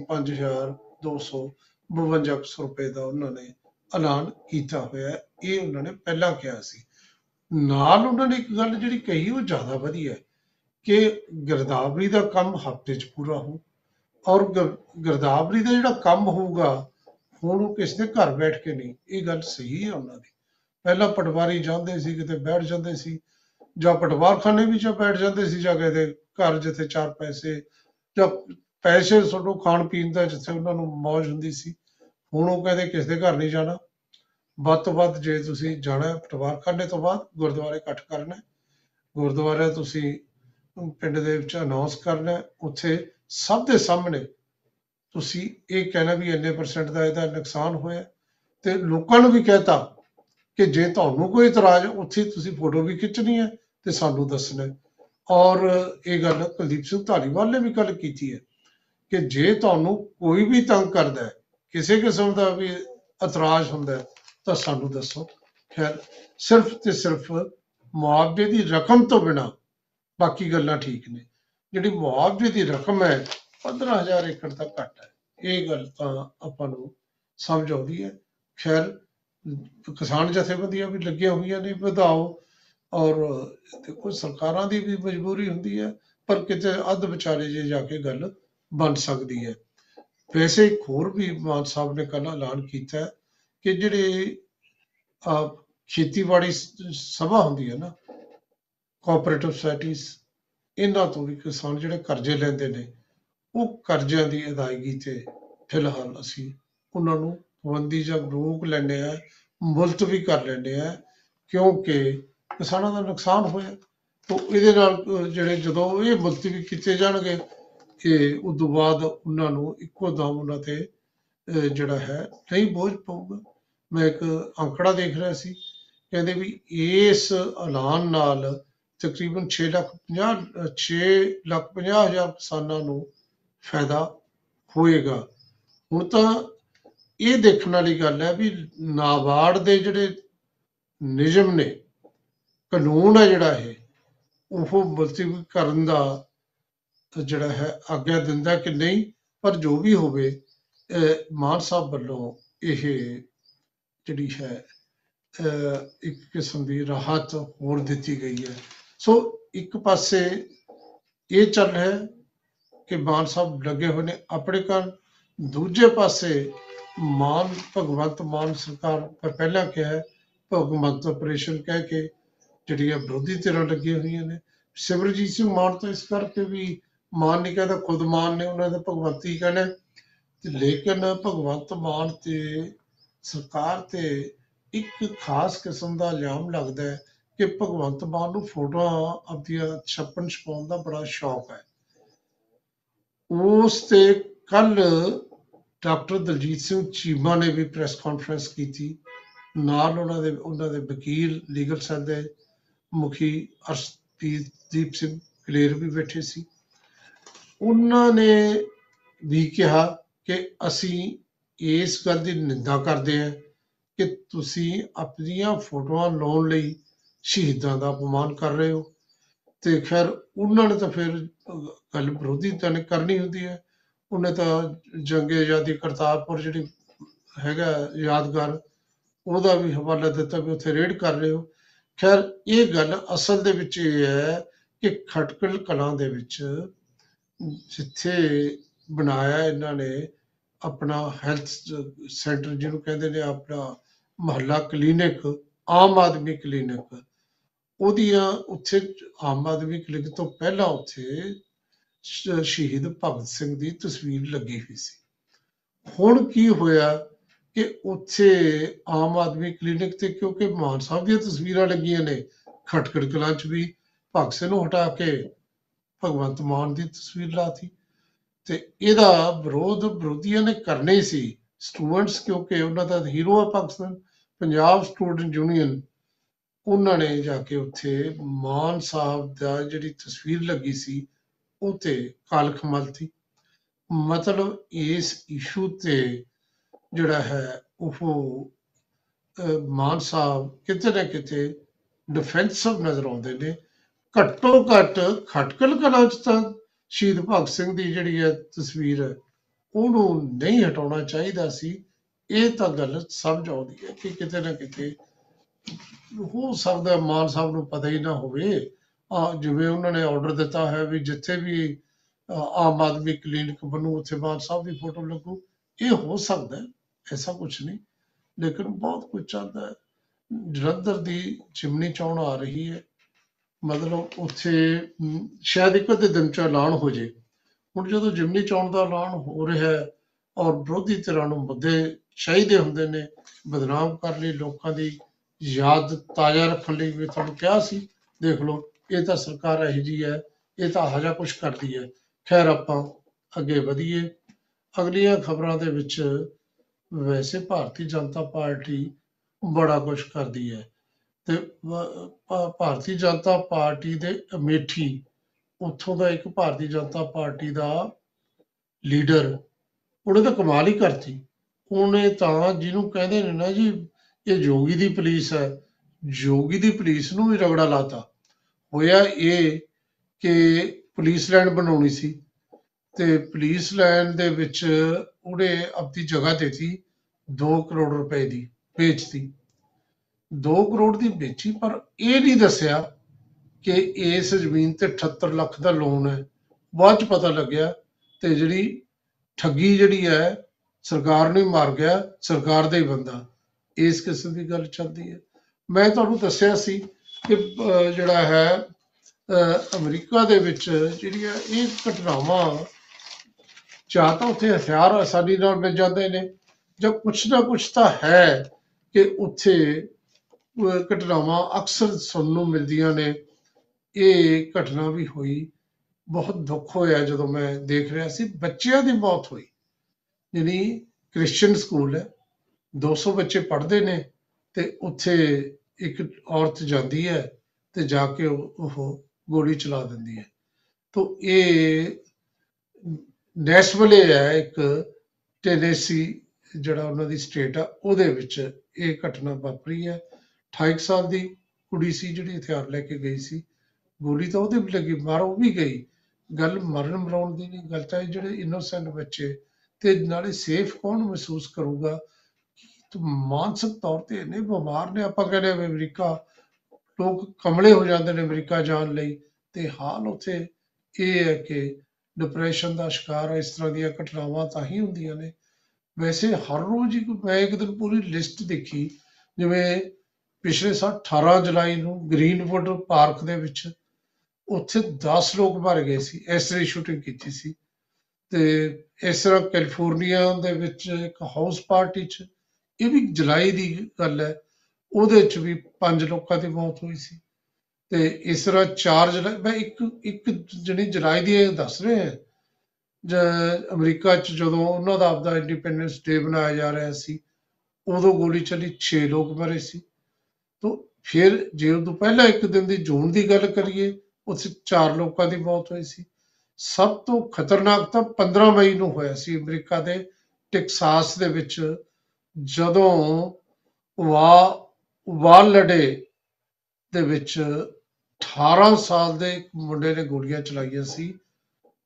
5,252 ਰੁਪਏ ਦਾ ਉਹਨਾਂ ਨੇ ਐਲਾਨ ਕੀਤਾ ਹੋਇਆ ਹੈ। ਇਹ ਉਹਨਾਂ ਨੇ ਪਹਿਲਾਂ ਕਿਹਾ ਸੀ। ਨਾਲ ਉਹਨਾਂ ਨੇ ਇੱਕ ਗੱਲ ਜਿਹੜੀ ਕਹੀ ਉਹ ਜ਼ਿਆਦਾ ਵਧੀਆ ਹੈ ਕਿ ਗਿਰਦਾਵਰੀ ਦਾ ਕੰਮ ਹਫ਼ਤੇ 'ਚ ਪੂਰਾ ਹੋ। ਔਰ ਗਿਰਦਾਵਰੀ ਦਾ ਜਿਹੜਾ ਕੰਮ ਹੋਊਗਾ ਹੁਣ ਉਹ ਕਿਸੇ ਦੇ ਘਰ ਬੈਠ ਕੇ ਨਹੀਂ। ਇਹ ਗੱਲ ਸਹੀ ਹੈ ਉਹਨਾਂ ਦੀ। ਪਹਿਲਾਂ ਪਟਵਾਰੀ ਜਾਂਦੇ ਸੀ, ਕਿਤੇ ਬੈਠ ਜਾਂਦੇ ਸੀ, ਜਾਂ ਪਟਵਾਰਖਾਨੇ ਵਿੱਚ ਬੈਠ ਜਾਂਦੇ ਸੀ, ਜਾਂ ਕਿਤੇ ਘਰ ਜਿੱਥੇ ਚਾਰ ਪੈਸੇ ਜਾਂ ਪੈਸੇ ਸੁੱਟੋ ਖਾਣ ਪੀਣ ਦਾ, ਜਿੱਥੇ ਉਹਨਾਂ ਨੂੰ ਮੌਜ ਹੁੰਦੀ ਸੀ। ਹੁਣ ਉਹ ਕਹਿੰਦੇ ਕਿਸੇ ਦੇ ਘਰ ਨਹੀਂ ਜਾਣਾ। ਵੱਧ ਤੋਂ ਵੱਧ ਜੇ ਤੁਸੀਂ ਜਾਣਾ ਪਟਵਾਰਖਾਨੇ ਤੋਂ ਬਾਅਦ ਗੁਰਦੁਆਰੇ ਇਕੱਠ ਕਰਨਾ, ਗੁਰਦੁਆਰੇ ਤੁਸੀਂ ਪਿੰਡ ਦੇ ਵਿੱਚ ਅਨਾਉਂਸ ਕਰਨਾ, ਉੱਥੇ ਸਭ ਦੇ ਸਾਹਮਣੇ ਤੁਸੀਂ ਇਹ ਕਹਿਣਾ ਵੀ ਇੰਨੇ % ਦਾ ਇਹਦਾ ਨੁਕਸਾਨ ਹੋਇਆ। ਤੇ ਲੋਕਾਂ ਨੂੰ ਵੀ ਕਹਿਤਾ ਕਿ ਜੇ ਤੁਹਾਨੂੰ ਕੋਈ ਇਤਰਾਜ਼, ਉੱਥੇ ਤੁਸੀਂ ਫੋਟੋ ਵੀ ਖਿੱਚਣੀ ਹੈ ਤੇ ਸਾਨੂੰ ਦੱਸਣਾ ਹੈ। ਔਰ ਇਹ ਗੱਲ ਕੁਲਦੀਪ ਸਿੰਘ ਧਾਲੀਵਾਲ ਨੇ ਵੀ ਗੱਲ ਕੀਤੀ ਹੈ ਕਿ ਜੇ ਤੁਹਾਨੂੰ ਕੋਈ ਵੀ ਤੰਗ ਕਰਦਾ ਹੈ, ਕਿਸੇ ਕਿਸਮ ਦਾ ਵੀ ਇਤਰਾਜ਼ ਹੁੰਦਾ ਹੈ, ਤਾਂ ਸਾਨੂੰ ਦੱਸੋ। ਖੈਰ ਸਿਰਫ ਤੇ ਸਿਰਫ ਮੁਆਵਜ਼ੇ ਦੀ ਰਕਮ ਤੋਂ ਬਿਨਾਂ ਬਾਕੀ ਗੱਲਾਂ ਠੀਕ ਨੇ। ਜਿਹੜੀ ਮੁਆਵਜ਼ੇ ਦੀ ਰਕਮ ਹੈ 15,000 ਏਕੜ ਤਾਂ ਘੱਟ ਹੈ। ਇਹ ਗੱਲ ਤਾਂ ਆਪਾਂ ਨੂੰ ਸਮਝ ਆਉਂਦੀ ਹੈ। ਖੈਰ ਕਿਸਾਨ ਜਥੇਬੰਦੀਆਂ ਵੀ ਲੱਗੀਆਂ ਹੋਈਆਂ ਨੇ ਵਧਾਓ। ਔਰ ਦੇਖੋ ਸਰਕਾਰਾਂ ਦੀ ਵੀ ਮਜਬੂਰੀ ਹੁੰਦੀ ਹੈ, ਪਰ ਕਿਤੇ ਅੱਧ ਵਿਚਾਲੇ ਜੇ ਜਾ ਕੇ ਗੱਲ ਬਣ ਸਕਦੀ ਹੈ। ਵੈਸੇ ਇੱਕ ਹੋਰ ਵੀ ਮਾਨ ਸਾਹਿਬ ਨੇ ਕੱਲ੍ਹ ਐਲਾਨ ਕੀਤਾ ਹੈ ਕਿ ਜਿਹੜੇ ਖੇਤੀਬਾੜੀ ਸਭਾ ਹੁੰਦੀ ਹੈ ਨਾ, ਕੋਆਪਰੇਟਿਵ ਸੁਸਾਇਟੀਜ਼, ਇਹਨਾਂ ਤੋਂ ਵੀ ਕਿਸਾਨ ਜਿਹੜੇ ਕਰਜ਼ੇ ਲੈਂਦੇ ਨੇ, ਉਹ ਕਰਜ਼ਿਆਂ ਦੀ ਅਦਾਇਗੀ ਤੇ ਫਿਲਹਾਲ ਅਸੀਂ ਉਹਨਾਂ ਨੂੰ ਪਾਬੰਦੀ ਜਾਂ ਰੋਕ ਲੈਂਦੇ ਹਾਂ, ਮੁਲਤਵੀ ਕਰ ਲੈਂਦੇ ਹਾਂ, ਕਿਉਂਕਿ ਕਿਸਾਨਾਂ ਦਾ ਨੁਕਸਾਨ ਹੋਇਆ। ਤਾਂ ਇਹਦੇ ਨਾਲ ਜਿਹੜੇ ਜਦੋਂ ਇਹ ਮੁਲਤਵੀ ਕੀਤੇ ਜਾਣਗੇ, ਕਿ ਉਸ ਤੋਂ ਬਾਅਦ ਉਹਨਾਂ ਨੂੰ ਇੱਕੋ ਦਮ ਉਹਨਾਂ ਤੇ ਜਿਹੜਾ ਹੈ ਨਹੀਂ ਬੋਝ ਪਊਗਾ। ਮੈਂ ਇੱਕ ਅੰਕੜਾ ਦੇਖ ਰਿਹਾ ਸੀ, ਕਹਿੰਦੇ ਵੀ ਇਸ ਐਲਾਨ ਨਾਲ ਤਕਰੀਬਨ 6,50,000 ਕਿਸਾਨਾਂ ਨੂੰ ਫਾਇਦਾ ਹੋਏਗਾ। ਹੁਣ ਤਾਂ ਇਹ ਦੇਖਣ ਵਾਲੀ ਗੱਲ ਹੈ ਵੀ ਨਾਬਾਰਡ ਦੇ ਜਿਹੜੇ ਨਿਯਮ ਨੇ, ਕਾਨੂੰਨ ਹੈ ਜਿਹੜਾ ਇਹ, ਉਹ ਮੁਲਤਵੀ ਕਰਨ ਦਾ ਜਿਹੜਾ ਹੈ ਆਗਿਆ ਦਿੰਦਾ ਕਿ ਨਹੀਂ। ਪਰ ਜੋ ਵੀ ਹੋਵੇ, ਮਾਨ ਸਾਹਿਬ ਵੱਲੋਂ ਇਹ ਜਿਹੜੀ ਹੈ ਇੱਕ ਕਿਸਮ ਦੀ ਰਾਹਤ ਹੋਰ ਦਿੱਤੀ ਗਈ ਹੈ। ਸੋ ਇੱਕ ਪਾਸੇ ਇਹ ਚੱਲ ਰਿਹਾ ਕਿ ਮਾਨ ਸਾਹਿਬ ਲੱਗੇ ਹੋਏ ਨੇ ਆਪਣੇ ਕੰਮ, ਦੂਜੇ ਪਾਸੇ ਭਗਵੰਤ ਮਾਨ ਸਰਕਾਰ ਪਰ ਪਹਿਲਾਂ ਕਿਹਾ ਹੈ ਭਗਵੰਤ ਆਪਰੇਸ਼ਨ ਕਹਿ ਕੇ ਜਿਹੜੀਆਂ ਵਿਰੋਧੀ ਧਿਰਾਂ ਲੱਗੀਆਂ ਹੋਈਆਂ ਨੇ। ਸਿਮਰਜੀਤ ਸਿੰਘ ਮਾਨ ਤਾਂ ਇਸ ਕਰਕੇ ਵੀ ਮਾਨ ਨਹੀਂ ਕਹਿੰਦਾ, ਖੁਦ ਮਾਨ ਨੇ ਉਹਨਾਂ ਦਾ ਭਗਵੰਤ ਹੀ ਕਹਿਣਾ। ਲੇਕਿਨ ਭਗਵੰਤ ਮਾਨ ਤੇ ਸਰਕਾਰ ਤੇ ਇੱਕ ਖਾਸ ਕਿਸਮ ਦਾ ਇਲਜ਼ਾਮ ਲੱਗਦਾ ਹੈ ਕਿ ਭਗਵੰਤ ਮਾਨ ਨੂੰ ਫੋਟੋਆਂ ਆਪਣੀਆਂ ਛੱਪਣ ਛਪਾਉਣ ਦਾ ਬੜਾ ਸ਼ੌਕ ਹੈ। ਉਸ ਤੇ ਕੱਲ ਡਾਕਟਰ ਦਲਜੀਤ ਸਿੰਘ ਚੀਮਾ ਨੇ ਵੀ ਪ੍ਰੈਸ ਕਾਨਫਰੰਸ ਕੀਤੀ, ਨਾਲ ਉਹਨਾਂ ਦੇ ਵਕੀਲ ਲੀਗਲ ਸੈੱਲ ਦੇ ਮੁਖੀ ਅਰਸ਼ਦੀਪ ਸਿੰਘ ਕਲੇਰ ਵੀ ਬੈਠੇ ਸੀ। ਉਹਨਾਂ ਨੇ ਵੀ ਕਿਹਾ ਕਿ ਅਸੀਂ ਇਸ ਗੱਲ ਦੀ ਨਿੰਦਾ ਕਰਦੇ ਹਾਂ ਕਿ ਤੁਸੀਂ ਆਪਣੀਆਂ ਫੋਟੋਆਂ ਲਾਉਣ ਲਈ ਸ਼ਹੀਦਾਂ ਦਾ ਅਪਮਾਨ ਕਰ ਰਹੇ ਹੋ। ਤੇ ਖੈਰ ਉਹਨਾਂ ਨੇ ਤਾਂ ਫਿਰ ਗੱਲ ਵਿਰੋਧੀ ਤਾਂ ਕਰਨੀ ਹੁੰਦੀ ਹੈ। ਉਹਨੇ ਤਾਂ ਜੰਗੇ ਆਜ਼ਾਦੀ ਕਰਤਾਰਪੁਰ ਜਿਹੜੀ ਹੈਗਾ ਯਾਦਗਾਰ, ਉਹਦਾ ਵੀ ਹਵਾਲਾ ਦਿੱਤਾ ਵੀ ਉੱਥੇ ਰੇਡ ਕਰ ਰਹੇ ਹੋ। ਖੈਰ, ਇਹ ਗੱਲ ਅਸਲ ਦੇ ਵਿੱਚ ਇਹ ਹੈ ਕਿ ਖਟਕੜ ਕਲਾਂ ਦੇ ਵਿੱਚ ਜਿੱਥੇ ਬਣਾਇਆ ਇਹਨਾਂ ਨੇ ਆਪਣਾ ਹੈਲਥ ਸੈਂਟਰ, ਜਿਹਨੂੰ ਕਹਿੰਦੇ ਨੇ ਆਪਣਾ ਮੁਹੱਲਾ ਕਲੀਨਿਕ, ਆਮ ਆਦਮੀ ਕਲੀਨਿਕ, ਉਹਦੀਆਂ ਉੱਥੇ ਆਮ ਆਦਮੀ ਕਲੀਨਿਕ ਤੋਂ ਪਹਿਲਾਂ ਉੱਥੇ ਸ਼ਹੀਦ ਭਗਤ ਸਿੰਘ ਦੀ ਤਸਵੀਰ ਲੱਗੀ ਹੋਈ ਸੀ। ਹੁਣ ਕੀ ਹੋਇਆ ਕਿ ਉੱਥੇ ਆਮ ਆਦਮੀ ਕਲੀਨਿਕ ਤੇ ਕਿਉਂਕਿ ਮਾਨ ਸਾਹਿਬ ਦੀਆਂ ਤਸਵੀਰਾਂ ਲੱਗੀਆਂ ਨੇ, ਖਟਕੜ ਕਲਾਂ 'ਚ ਵੀ ਭਗਤ ਸਿੰਘ ਨੂੰ ਹਟਾ ਕੇ ਭਗਵੰਤ ਮਾਨ ਦੀ ਤਸਵੀਰ ਲਾਤੀ। ਤੇ ਇਹਦਾ ਵਿਰੋਧੀਆਂ ਨੇ ਕਰਨਾ ਹੀ ਸੀ। ਸਟੂਡੈਂਟਸ, ਕਿਉਂਕਿ ਉਹਨਾਂ ਦਾ ਹੀਰੋ ਹੈ ਭਗਤ ਸਿੰਘ, ਪੰਜਾਬ ਸਟੂਡੈਂਟ ਯੂਨੀਅਨ, ਉਹਨਾਂ ਨੇ ਜਾ ਕੇ ਉੱਥੇ ਮਾਨ ਸਾਹਿਬ ਦਾ ਜਿਹੜੀ ਤਸਵੀਰ ਲੱਗੀ ਸੀ ਉਹ ਤੇ ਕਾਲਖ ਮਲਤੀ। ਮਤਲਬ ਇਸ ਇਸ਼ੂ ਤੇ ਜਿਹੜਾ ਹੈ ਉਹ ਮਾਨ ਸਾਹਿਬ ਕਿਤੇ ਨਾ ਕਿਤੇ ਡਿਫੈਂਸਿਵ ਨਜ਼ਰ ਆਉਂਦੇ ਨੇ। ਘੱਟੋ ਘੱਟ ਖਟਕੜ ਕਲਾਂ 'ਚ ਤਾਂ ਸ਼ਹੀਦ ਭਗਤ ਸਿੰਘ ਦੀ ਜਿਹੜੀ ਹੈ ਤਸਵੀਰ ਹੈ, ਉਹਨੂੰ ਨਹੀਂ ਹਟਾਉਣਾ ਚਾਹੀਦਾ ਸੀ। ਇਹ ਤਾਂ ਗੱਲ ਸਮਝ ਆਉਂਦੀ ਹੈ ਕਿ ਕਿਤੇ ਨਾ ਕਿਤੇ ਹੋ ਸਕਦਾ ਮਾਨ ਸਾਹਿਬ ਨੂੰ ਪਤਾ ਹੀ ਨਾ ਹੋਵੇ। ਜਿਵੇਂ ਉਹਨਾਂ ਨੇ ਆਰਡਰ ਦਿੱਤਾ ਹੈ ਵੀ ਜਿੱਥੇ ਵੀ ਆਮ ਆਦਮੀ ਕਲੀਨਿਕ ਬਣੂ ਉੱਥੇ ਮਾਨ ਸਾਹਿਬ ਦੀ ਫੋਟੋ ਲੱਗੂ। ਇਹ ਹੋ ਸਕਦਾ ਹੈ, ਐਸਾ ਕੁਝ ਨਹੀਂ, ਲੇਕਿਨ ਬਹੁਤ ਕੁਝ ਚੱਲਦਾ ਹੈ। ਜਲੰਧਰ ਦੀ ਚਿਮਨੀ ਚੌਣ ਆ ਰਹੀ ਹੈ, ਮਤਲਬ ਉੱਥੇ ਸ਼ਾਇਦ ਇੱਕ ਅੱਧੇ ਦਿਨ 'ਚ ਐਲਾਨ ਹੋ ਜੇ। ਹੁਣ ਜਦੋਂ ਜਿਮਨੀ ਚੋਣ ਦਾ ਐਲਾਨ ਹੋ ਰਿਹਾ ਹੈ ਔਰ ਵਿਰੋਧੀ ਧਿਰਾਂ ਨੂੰ ਮੁੱਦੇ ਚਾਹੀਦੇ ਹੁੰਦੇ ਨੇ ਬਦਨਾਮ ਕਰਨ ਲਈ, ਲੋਕਾਂ ਦੀ ਯਾਦ ਤਾਜ਼ਾ ਰੱਖਣ ਲਈ, ਵੀ ਤੁਹਾਨੂੰ ਕਿਹਾ ਸੀ ਦੇਖ ਲਓ ਇਹ ਤਾਂ ਸਰਕਾਰ ਇਹੋ ਜਿਹੀ ਹੈ, ਇਹ ਤਾਂ ਇਹੋ ਜਿਹਾ ਕੁਛ ਕਰਦੀ ਹੈ। ਖੈਰ, ਆਪਾਂ ਅੱਗੇ ਵਧੀਏ ਅਗਲੀਆਂ ਖਬਰਾਂ ਦੇ ਵਿੱਚ। ਵੈਸੇ ਭਾਰਤੀ ਜਨਤਾ ਪਾਰਟੀ ਬੜਾ ਕੁਛ ਕਰਦੀ ਹੈ ਤੇ ਭਾਰਤੀ ਜਨਤਾ ਪਾਰਟੀ ਦੇ ਅਮੇਠੀ, ਉੱਥੋਂ ਦਾ ਇੱਕ ਭਾਰਤੀ ਜਨਤਾ ਪਾਰਟੀ ਦਾ ਲੀਡਰ, ਉਹਨੇ ਤਾਂ ਕਮਾਲ ਹੀ ਕਰਤੀ। ਉਹਨੇ ਤਾਂ ਜਿਹਨੂੰ ਕਹਿੰਦੇ ਨੇ ਨਾ ਜੀ ਇਹ ਜੋਗੀ ਦੀ ਪੁਲਿਸ ਹੈ, ਜੋਗੀ ਦੀ ਪੁਲਿਸ ਨੂੰ ਵੀ ਰਗੜਾ ਲਾਤਾ। ਹੋਇਆ ਇਹ ਕਿ ਪੁਲਿਸ ਲਾਈਨ ਬਣਾਉਣੀ ਸੀ ਤੇ ਪੁਲਿਸ ਲਾਈਨ ਦੇ ਵਿੱਚ ਉਹਨੇ ਆਪਣੀ ਜਗ੍ਹਾ ਦੇਤੀ 2 ਕਰੋੜ ਰੁਪਏ ਦੀ, ਵੇਚਤੀ। 2 ਕਰੋੜ ਦੀ ਵੇਚੀ, ਪਰ ਇਹ ਨਹੀਂ ਦੱਸਿਆ ਕਿ ਇਸ ਜ਼ਮੀਨ ਤੇ 78 ਲੱਖ ਦਾ ਲੋਨ ਹੈ। ਬਾਅਦ ਚ ਪਤਾ ਲੱਗਿਆ ਤੇ ਜਿਹੜੀ ਠੱਗੀ ਜਿਹੜੀ ਹੈ ਸਰਕਾਰ ਨੂੰ ਹੀ ਮਾਰ ਗਿਆ, ਸਰਕਾਰ ਦਾ ਹੀ ਬੰਦਾ। ਇਸ ਕਿਸਮ ਦੀ ਗੱਲ ਚੱਲਦੀ ਹੈ। ਮੈਂ ਤੁਹਾਨੂੰ ਦੱਸਿਆ ਸੀ ਕਿ ਜਿਹੜਾ ਹੈ ਅਮਰੀਕਾ ਦੇ ਵਿੱਚ ਜਿਹੜੀਆਂ ਇਹ ਘਟਨਾਵਾਂ, ਜਾਂ ਤਾਂ ਉੱਥੇ ਹਥਿਆਰ ਆਸਾਨੀ ਨਾਲ ਮਿਲ ਜਾਂਦੇ ਨੇ, ਜਾਂ ਕੁਛ ਨਾ ਕੁਛ ਤਾਂ ਹੈ ਕਿ ਉੱਥੇ ਘਟਨਾਵਾਂ ਅਕਸਰ ਸੁਣਨ ਨੂੰ ਮਿਲਦੀਆਂ ਨੇ। ਇਹ ਘਟਨਾ ਵੀ ਹੋਈ, ਬਹੁਤ ਦੁੱਖ ਹੋਇਆ ਜਦੋਂ ਮੈਂ ਦੇਖ ਰਿਹਾ ਸੀ। ਬੱਚਿਆਂ ਦੀ ਮੌਤ ਹੋਈ, ਜਿਹੜੀ ਕ੍ਰਿਸਚੀਅਨ ਸਕੂਲ ਹੈ, 200 ਬੱਚੇ ਪੜ੍ਹਦੇ ਨੇ ਤੇ ਉੱਥੇ ਇੱਕ ਔਰਤ ਜਾਂਦੀ ਹੈ ਤੇ ਜਾ ਕੇ ਉਹ ਗੋਲੀ ਚਲਾ ਦਿੰਦੀ ਹੈ। ਤਾਂ ਇਹ ਨੈਸ਼ਵਿਲ ਹੈ, ਇੱਕ ਟੈਨੇਸੀ ਜਿਹੜਾ ਉਹਨਾਂ ਦੀ ਸਟੇਟ ਆ, ਉਹਦੇ ਵਿੱਚ ਇਹ ਘਟਨਾ ਵਾਪਰੀ ਹੈ। 28 ਸਾਲ ਦੀ ਕੁੜੀ ਸੀ ਜਿਹੜੀ ਹਥਿਆਰ ਲੈ ਕੇ ਗਈ ਸੀ, ਗੋਲੀ ਤਾਂ ਉਹਦੇ ਵੀ ਲੱਗੀ, ਮਾਰ ਉਹ ਵੀ ਗਈ। ਗੱਲ ਮਰਨ ਮਰਾਉਣ ਦੀ ਨਹੀਂ, ਗੱਲ ਤਾਂ ਇਹ ਜਿਹੜੇ ਇਨੋਸੈਂਟ ਬੱਚੇ, ਤੇ ਨਾਲੇ ਸੇਫ ਕੌਣ ਮਹਿਸੂਸ ਕਰੂਗਾ। ਮਾਨਸਿਕ ਤੌਰ ਤੇ ਇੰਨੇ ਬਿਮਾਰ ਨੇ। ਆਪਾਂ ਕਹਿੰਦੇ ਹਾਂ ਅਮਰੀਕਾ, ਲੋਕ ਕਮਲੇ ਹੋ ਜਾਂਦੇ ਨੇ ਅਮਰੀਕਾ ਜਾਣ ਲਈ, ਤੇ ਹਾਲ ਉੱਥੇ ਇਹ ਹੈ ਕਿ ਡਿਪਰੈਸ਼ਨ ਦਾ ਸ਼ਿਕਾਰ ਹੈ। ਇਸ ਤਰ੍ਹਾਂ ਦੀਆਂ ਘਟਨਾਵਾਂ ਤਾਂ ਹੀ ਹੁੰਦੀਆਂ ਨੇ। ਵੈਸੇ ਹਰ ਰੋਜ਼ ਹੀ ਮੈਂ ਇੱਕ ਦਿਨ ਪੂਰੀ ਲਿਸਟ ਦੇਖੀ, ਜਿਵੇਂ ਪਿਛਲੇ ਸਾਲ 18 ਜੁਲਾਈ ਨੂੰ ਗ੍ਰੀਨਵੁੱਡ ਪਾਰਕ ਦੇ ਵਿੱਚ ਉੱਥੇ 10 ਲੋਕ ਮਰ ਗਏ ਸੀ, ਇਸ ਤਰ੍ਹਾਂ ਸ਼ੂਟਿੰਗ ਕੀਤੀ ਸੀ। ਤੇ ਇਸ ਤਰ੍ਹਾਂ ਕੈਲੀਫੋਰਨੀਆ ਦੇ ਵਿੱਚ ਇੱਕ ਹਾਊਸ ਪਾਰਟੀ 'ਚ, ਇਹ ਵੀ ਜੁਲਾਈ ਦੀ ਗੱਲ ਹੈ, ਉਹਦੇ 'ਚ ਵੀ 5 ਲੋਕਾਂ ਦੀ ਮੌਤ ਹੋਈ ਸੀ। ਤੇ ਇਸ ਤਰ੍ਹਾਂ 4 ਜੁਲਾਈ, ਮੈਂ ਇੱਕ ਜਿਹੜੀ ਜੁਲਾਈ ਦੀ ਇਹ ਦੱਸ ਰਹੇ ਹਾਂ, ਅਮਰੀਕਾ 'ਚ ਜਦੋਂ ਉਹਨਾਂ ਦਾ ਆਪਦਾ ਇੰਡੀਪੈਂਡੈਂਸ ਡੇ ਮਨਾਇਆ ਜਾ ਰਿਹਾ ਸੀ, ਉਦੋਂ ਗੋਲੀ ਚੱਲੀ, 6 ਲੋਕ ਮਰੇ ਸੀ। ਤਾਂ ਫਿਰ ਜੇ ਉਦੋਂ ਪਹਿਲਾਂ ਇੱਕ ਦਿਨ ਦੀ ਜੂਨ ਦੀ ਗੱਲ ਕਰੀਏ, ਉੱਥੇ 4 ਲੋਕਾਂ ਦੀ ਮੌਤ ਹੋਈ ਸੀ। ਸਭ ਤੋਂ ਖਤਰਨਾਕ ਤਾਂ 15 ਮਈ ਨੂੰ ਹੋਇਆ ਸੀ ਅਮਰੀਕਾ ਦੇ ਟੈਕਸਾਸ ਦੇ ਵਿੱਚ, ਜਦੋਂ ਵਾਲਡੇ ਦੇ ਵਿੱਚ 18 ਸਾਲ ਦੇ ਇੱਕ ਮੁੰਡੇ ਨੇ ਗੋਲੀਆਂ ਚਲਾਈਆਂ ਸੀ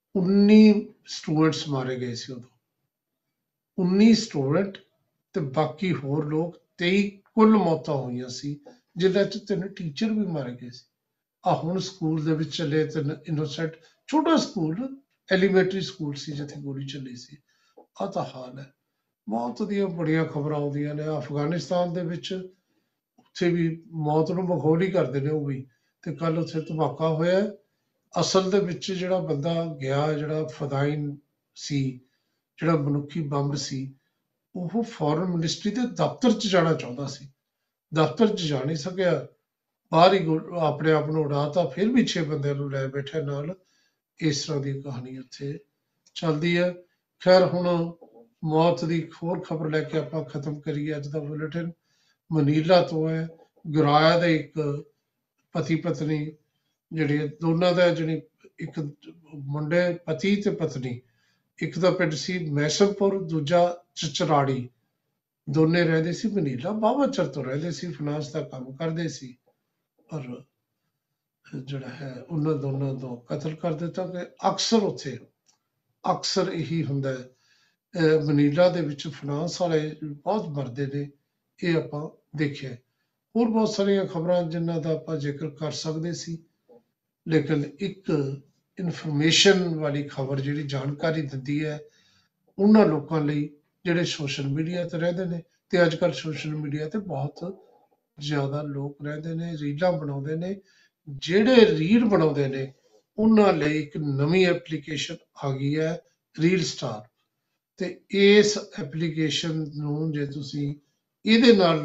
19 ਸਟੂਡੈਂਟਸ ਮਾਰੇ ਗਏ ਸੀ ਉਦੋਂ। 19 ਸਟੂਡੈਂਟ ਤੇ ਬਾਕੀ ਹੋਰ ਲੋਕ 23 ਕੁੱਲ ਮੌਤਾਂ ਹੋਈਆਂ ਸੀ, ਜਿਹਦੇ ਚ 3 ਟੀਚਰ ਵੀ ਮਾਰੇ ਗਏ ਸੀ। ਆ ਹੁਣ ਸਕੂਲ ਦੇ ਵਿੱਚ ਚੱਲੇ 3 ਇਨੋਸੈਂਟ, ਛੋਟਾ ਸਕੂਲ ਐਲੀਮੈਂਟਰੀ ਸਕੂਲ ਸੀ ਜਿੱਥੇ ਗੋਲੀ ਚੱਲੀ ਸੀ। ਆ ਤਾਂ ਹਾਲ ਹੈ। ਬਹੁਤ ਦੀਆਂ ਬੜੀਆਂ ਖਬਰਾਂ ਆਉਂਦੀਆਂ ਨੇ। ਅਫਗਾਨਿਸਤਾਨ ਦੇ ਵਿੱਚ ਉੱਥੇ ਵੀ ਮੌਤ ਨੂੰ ਮਖੌਲ ਹੀ ਕਰਦੇ ਨੇ ਉਹ ਵੀ। ਤੇ ਕੱਲ ਉੱਥੇ ਧਮਾਕਾ ਹੋਇਆ। ਅਸਲ ਦੇ ਵਿੱਚ ਜਿਹੜਾ ਬੰਦਾ ਗਿਆ, ਜਿਹੜਾ ਫਦਾਈਨ ਸੀ, ਜਿਹੜਾ ਮਨੁੱਖੀ ਬੰਬ ਸੀ, ਉਹ ਫੋਰਨ ਮਿਨਿਸਟਰੀ ਦੇ ਦਫ਼ਤਰ 'ਚ ਜਾਣਾ ਚਾਹੁੰਦਾ ਸੀ। ਦਫ਼ਤਰ 'ਚ ਜਾ ਨਹੀਂ ਸਕਿਆ, ਬਾਹਰ ਹੀ ਆਪਣੇ ਆਪ ਨੂੰ ਉਡਾਤਾ, ਫਿਰ ਵੀ 6 ਬੰਦਿਆਂ ਨੂੰ ਲੈ ਬੈਠੇ ਨਾਲ। ਇਸ ਤਰ੍ਹਾਂ ਦੀ ਕਹਾਣੀ ਉੱਥੇ ਚੱਲਦੀ ਹੈ। ਖੈਰ, ਹੁਣ ਮੌਤ ਦੀ ਇੱਕ ਹੋਰ ਖਬਰ ਲੈ ਕੇ ਆਪਾਂ ਖਤਮ ਕਰੀਏ ਅੱਜ ਦਾ ਬੁਲੇਟਿਨ। ਮਨੀਲਾ ਤੋਂ ਹੈ। ਗੁਰਾਇਆ ਦੇ ਇੱਕ ਪਤੀ ਪਤਨੀ, ਜਿਹੜੇ ਦੋਨਾਂ ਦਾ, ਜਿਹੜੀ ਇੱਕ ਮੁੰਡੇ ਪਤੀ ਤੇ ਪਤਨੀ, ਇੱਕ ਦਾ ਪਿੰਡ ਸੀ ਮੈਸਮਪੁਰ, ਦੂਜਾ ਚਚਰਾੜੀ, ਦੋਨੇ ਰਹਿੰਦੇ ਸੀ ਮਨੀਲਾ। ਬਾਵਾ ਚਿਰ ਤੋਂ ਰਹਿੰਦੇ ਸੀ, ਫਾਈਨਾਂਸ ਦਾ ਕੰਮ ਕਰਦੇ ਸੀ। ਪਰ ਜਿਹੜਾ ਹੈ ਉਹਨਾਂ ਦੋਨਾਂ ਦਾ ਕਤਲ ਕਰ ਦਿੱਤਾ। ਕਿ ਅਕਸਰ ਉੱਥੇ ਅਕਸਰ ਇਹੀ ਹੁੰਦਾ ਹੈ, ਮਨੀਲਾ ਦੇ ਵਿੱਚ ਫਾਈਨਾਂਸ ਵਾਲੇ ਬਹੁਤ ਮਰਦੇ ਨੇ, ਇਹ ਆਪਾਂ ਦੇਖਿਆ। ਹੋਰ ਬਹੁਤ ਸਾਰੀਆਂ ਖਬਰਾਂ ਜਿਨ੍ਹਾਂ ਦਾ ਆਪਾਂ ਜ਼ਿਕਰ ਕਰ ਸਕਦੇ ਸੀ, ਲੇਕਿਨ ਇੱਕ ਇਨਫੋਰਮੇਸ਼ਨ ਵਾਲੀ ਖਬਰ ਜਿਹੜੀ ਜਾਣਕਾਰੀ ਦਿੰਦੀ ਹੈ ਉਹਨਾਂ ਲੋਕਾਂ ਲਈ ਜਿਹੜੇ ਸੋਸ਼ਲ ਮੀਡੀਆ ਤੇ ਰਹਿੰਦੇ ਨੇ। ਤੇ ਅੱਜ ਕੱਲ੍ਹ ਸੋਸ਼ਲ ਮੀਡੀਆ ਤੇ ਬਹੁਤ ਜ਼ਿਆਦਾ ਲੋਕ ਰਹਿੰਦੇ ਨੇ, ਰੀਲਾਂ ਬਣਾਉਂਦੇ ਨੇ। ਜਿਹੜੇ ਰੀਲ ਬਣਾਉਂਦੇ ਨੇ ਉਹਨਾਂ ਲਈ ਇੱਕ ਨਵੀਂ ਐਪਲੀਕੇਸ਼ਨ ਆ ਗਈ ਹੈ, ਰੀਲ ਸਟਾਰ। ਤੇ ਇਸ ਐਪਲੀਕੇਸ਼ਨ ਨੂੰ ਜੇ ਤੁਸੀਂ ਇਹਦੇ ਨਾਲ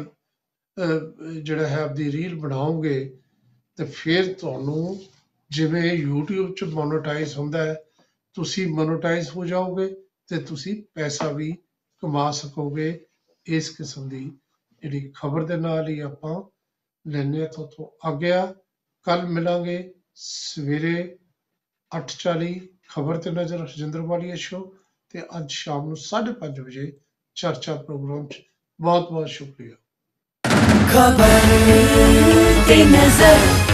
ਜਿਹੜਾ ਹੈ ਆਪਦੀ ਰੀਲ ਬਣਾਓਗੇ, ਤੇ ਫਿਰ ਤੁਹਾਨੂੰ ਜਿਵੇਂ YouTube 'ਚ ਮੋਨੋਟਾਈਜ਼ ਹੁੰਦਾ ਹੈ, ਤੁਸੀਂ ਮੋਨੋਟਾਈਜ਼ ਹੋ ਜਾਓਗੇ ਤੇ ਤੁਸੀਂ ਪੈਸਾ ਵੀ ਕਮਾ ਸਕੋਗੇ। ਇਸ ਕਿਸਮ ਦੀ ਜਿਹੜੀ ਖਬਰ ਦੇ ਨਾਲ ਹੀ ਆਪਾਂ ਲੈਂਦੇ ਹਾਂ ਤੁਹਾਤੋਂ ਆਗਿਆ। ਕੱਲ ਮਿਲਾਂਗੇ ਸਵੇਰੇ 8:40 ਖਬਰ ਤੇ ਨਜ਼ਰ, ਰਜਿੰਦਰ ਵਾਲੀਆ ਸ਼ੋ, ਤੇ ਅੱਜ ਸ਼ਾਮ ਨੂੰ 5:30 ਵਜੇ ਚਰਚਾ ਪ੍ਰੋਗਰਾਮ 'ਚ। ਬਹੁਤ ਬਹੁਤ ਸ਼ੁਕਰੀਆ। खबर ते नजर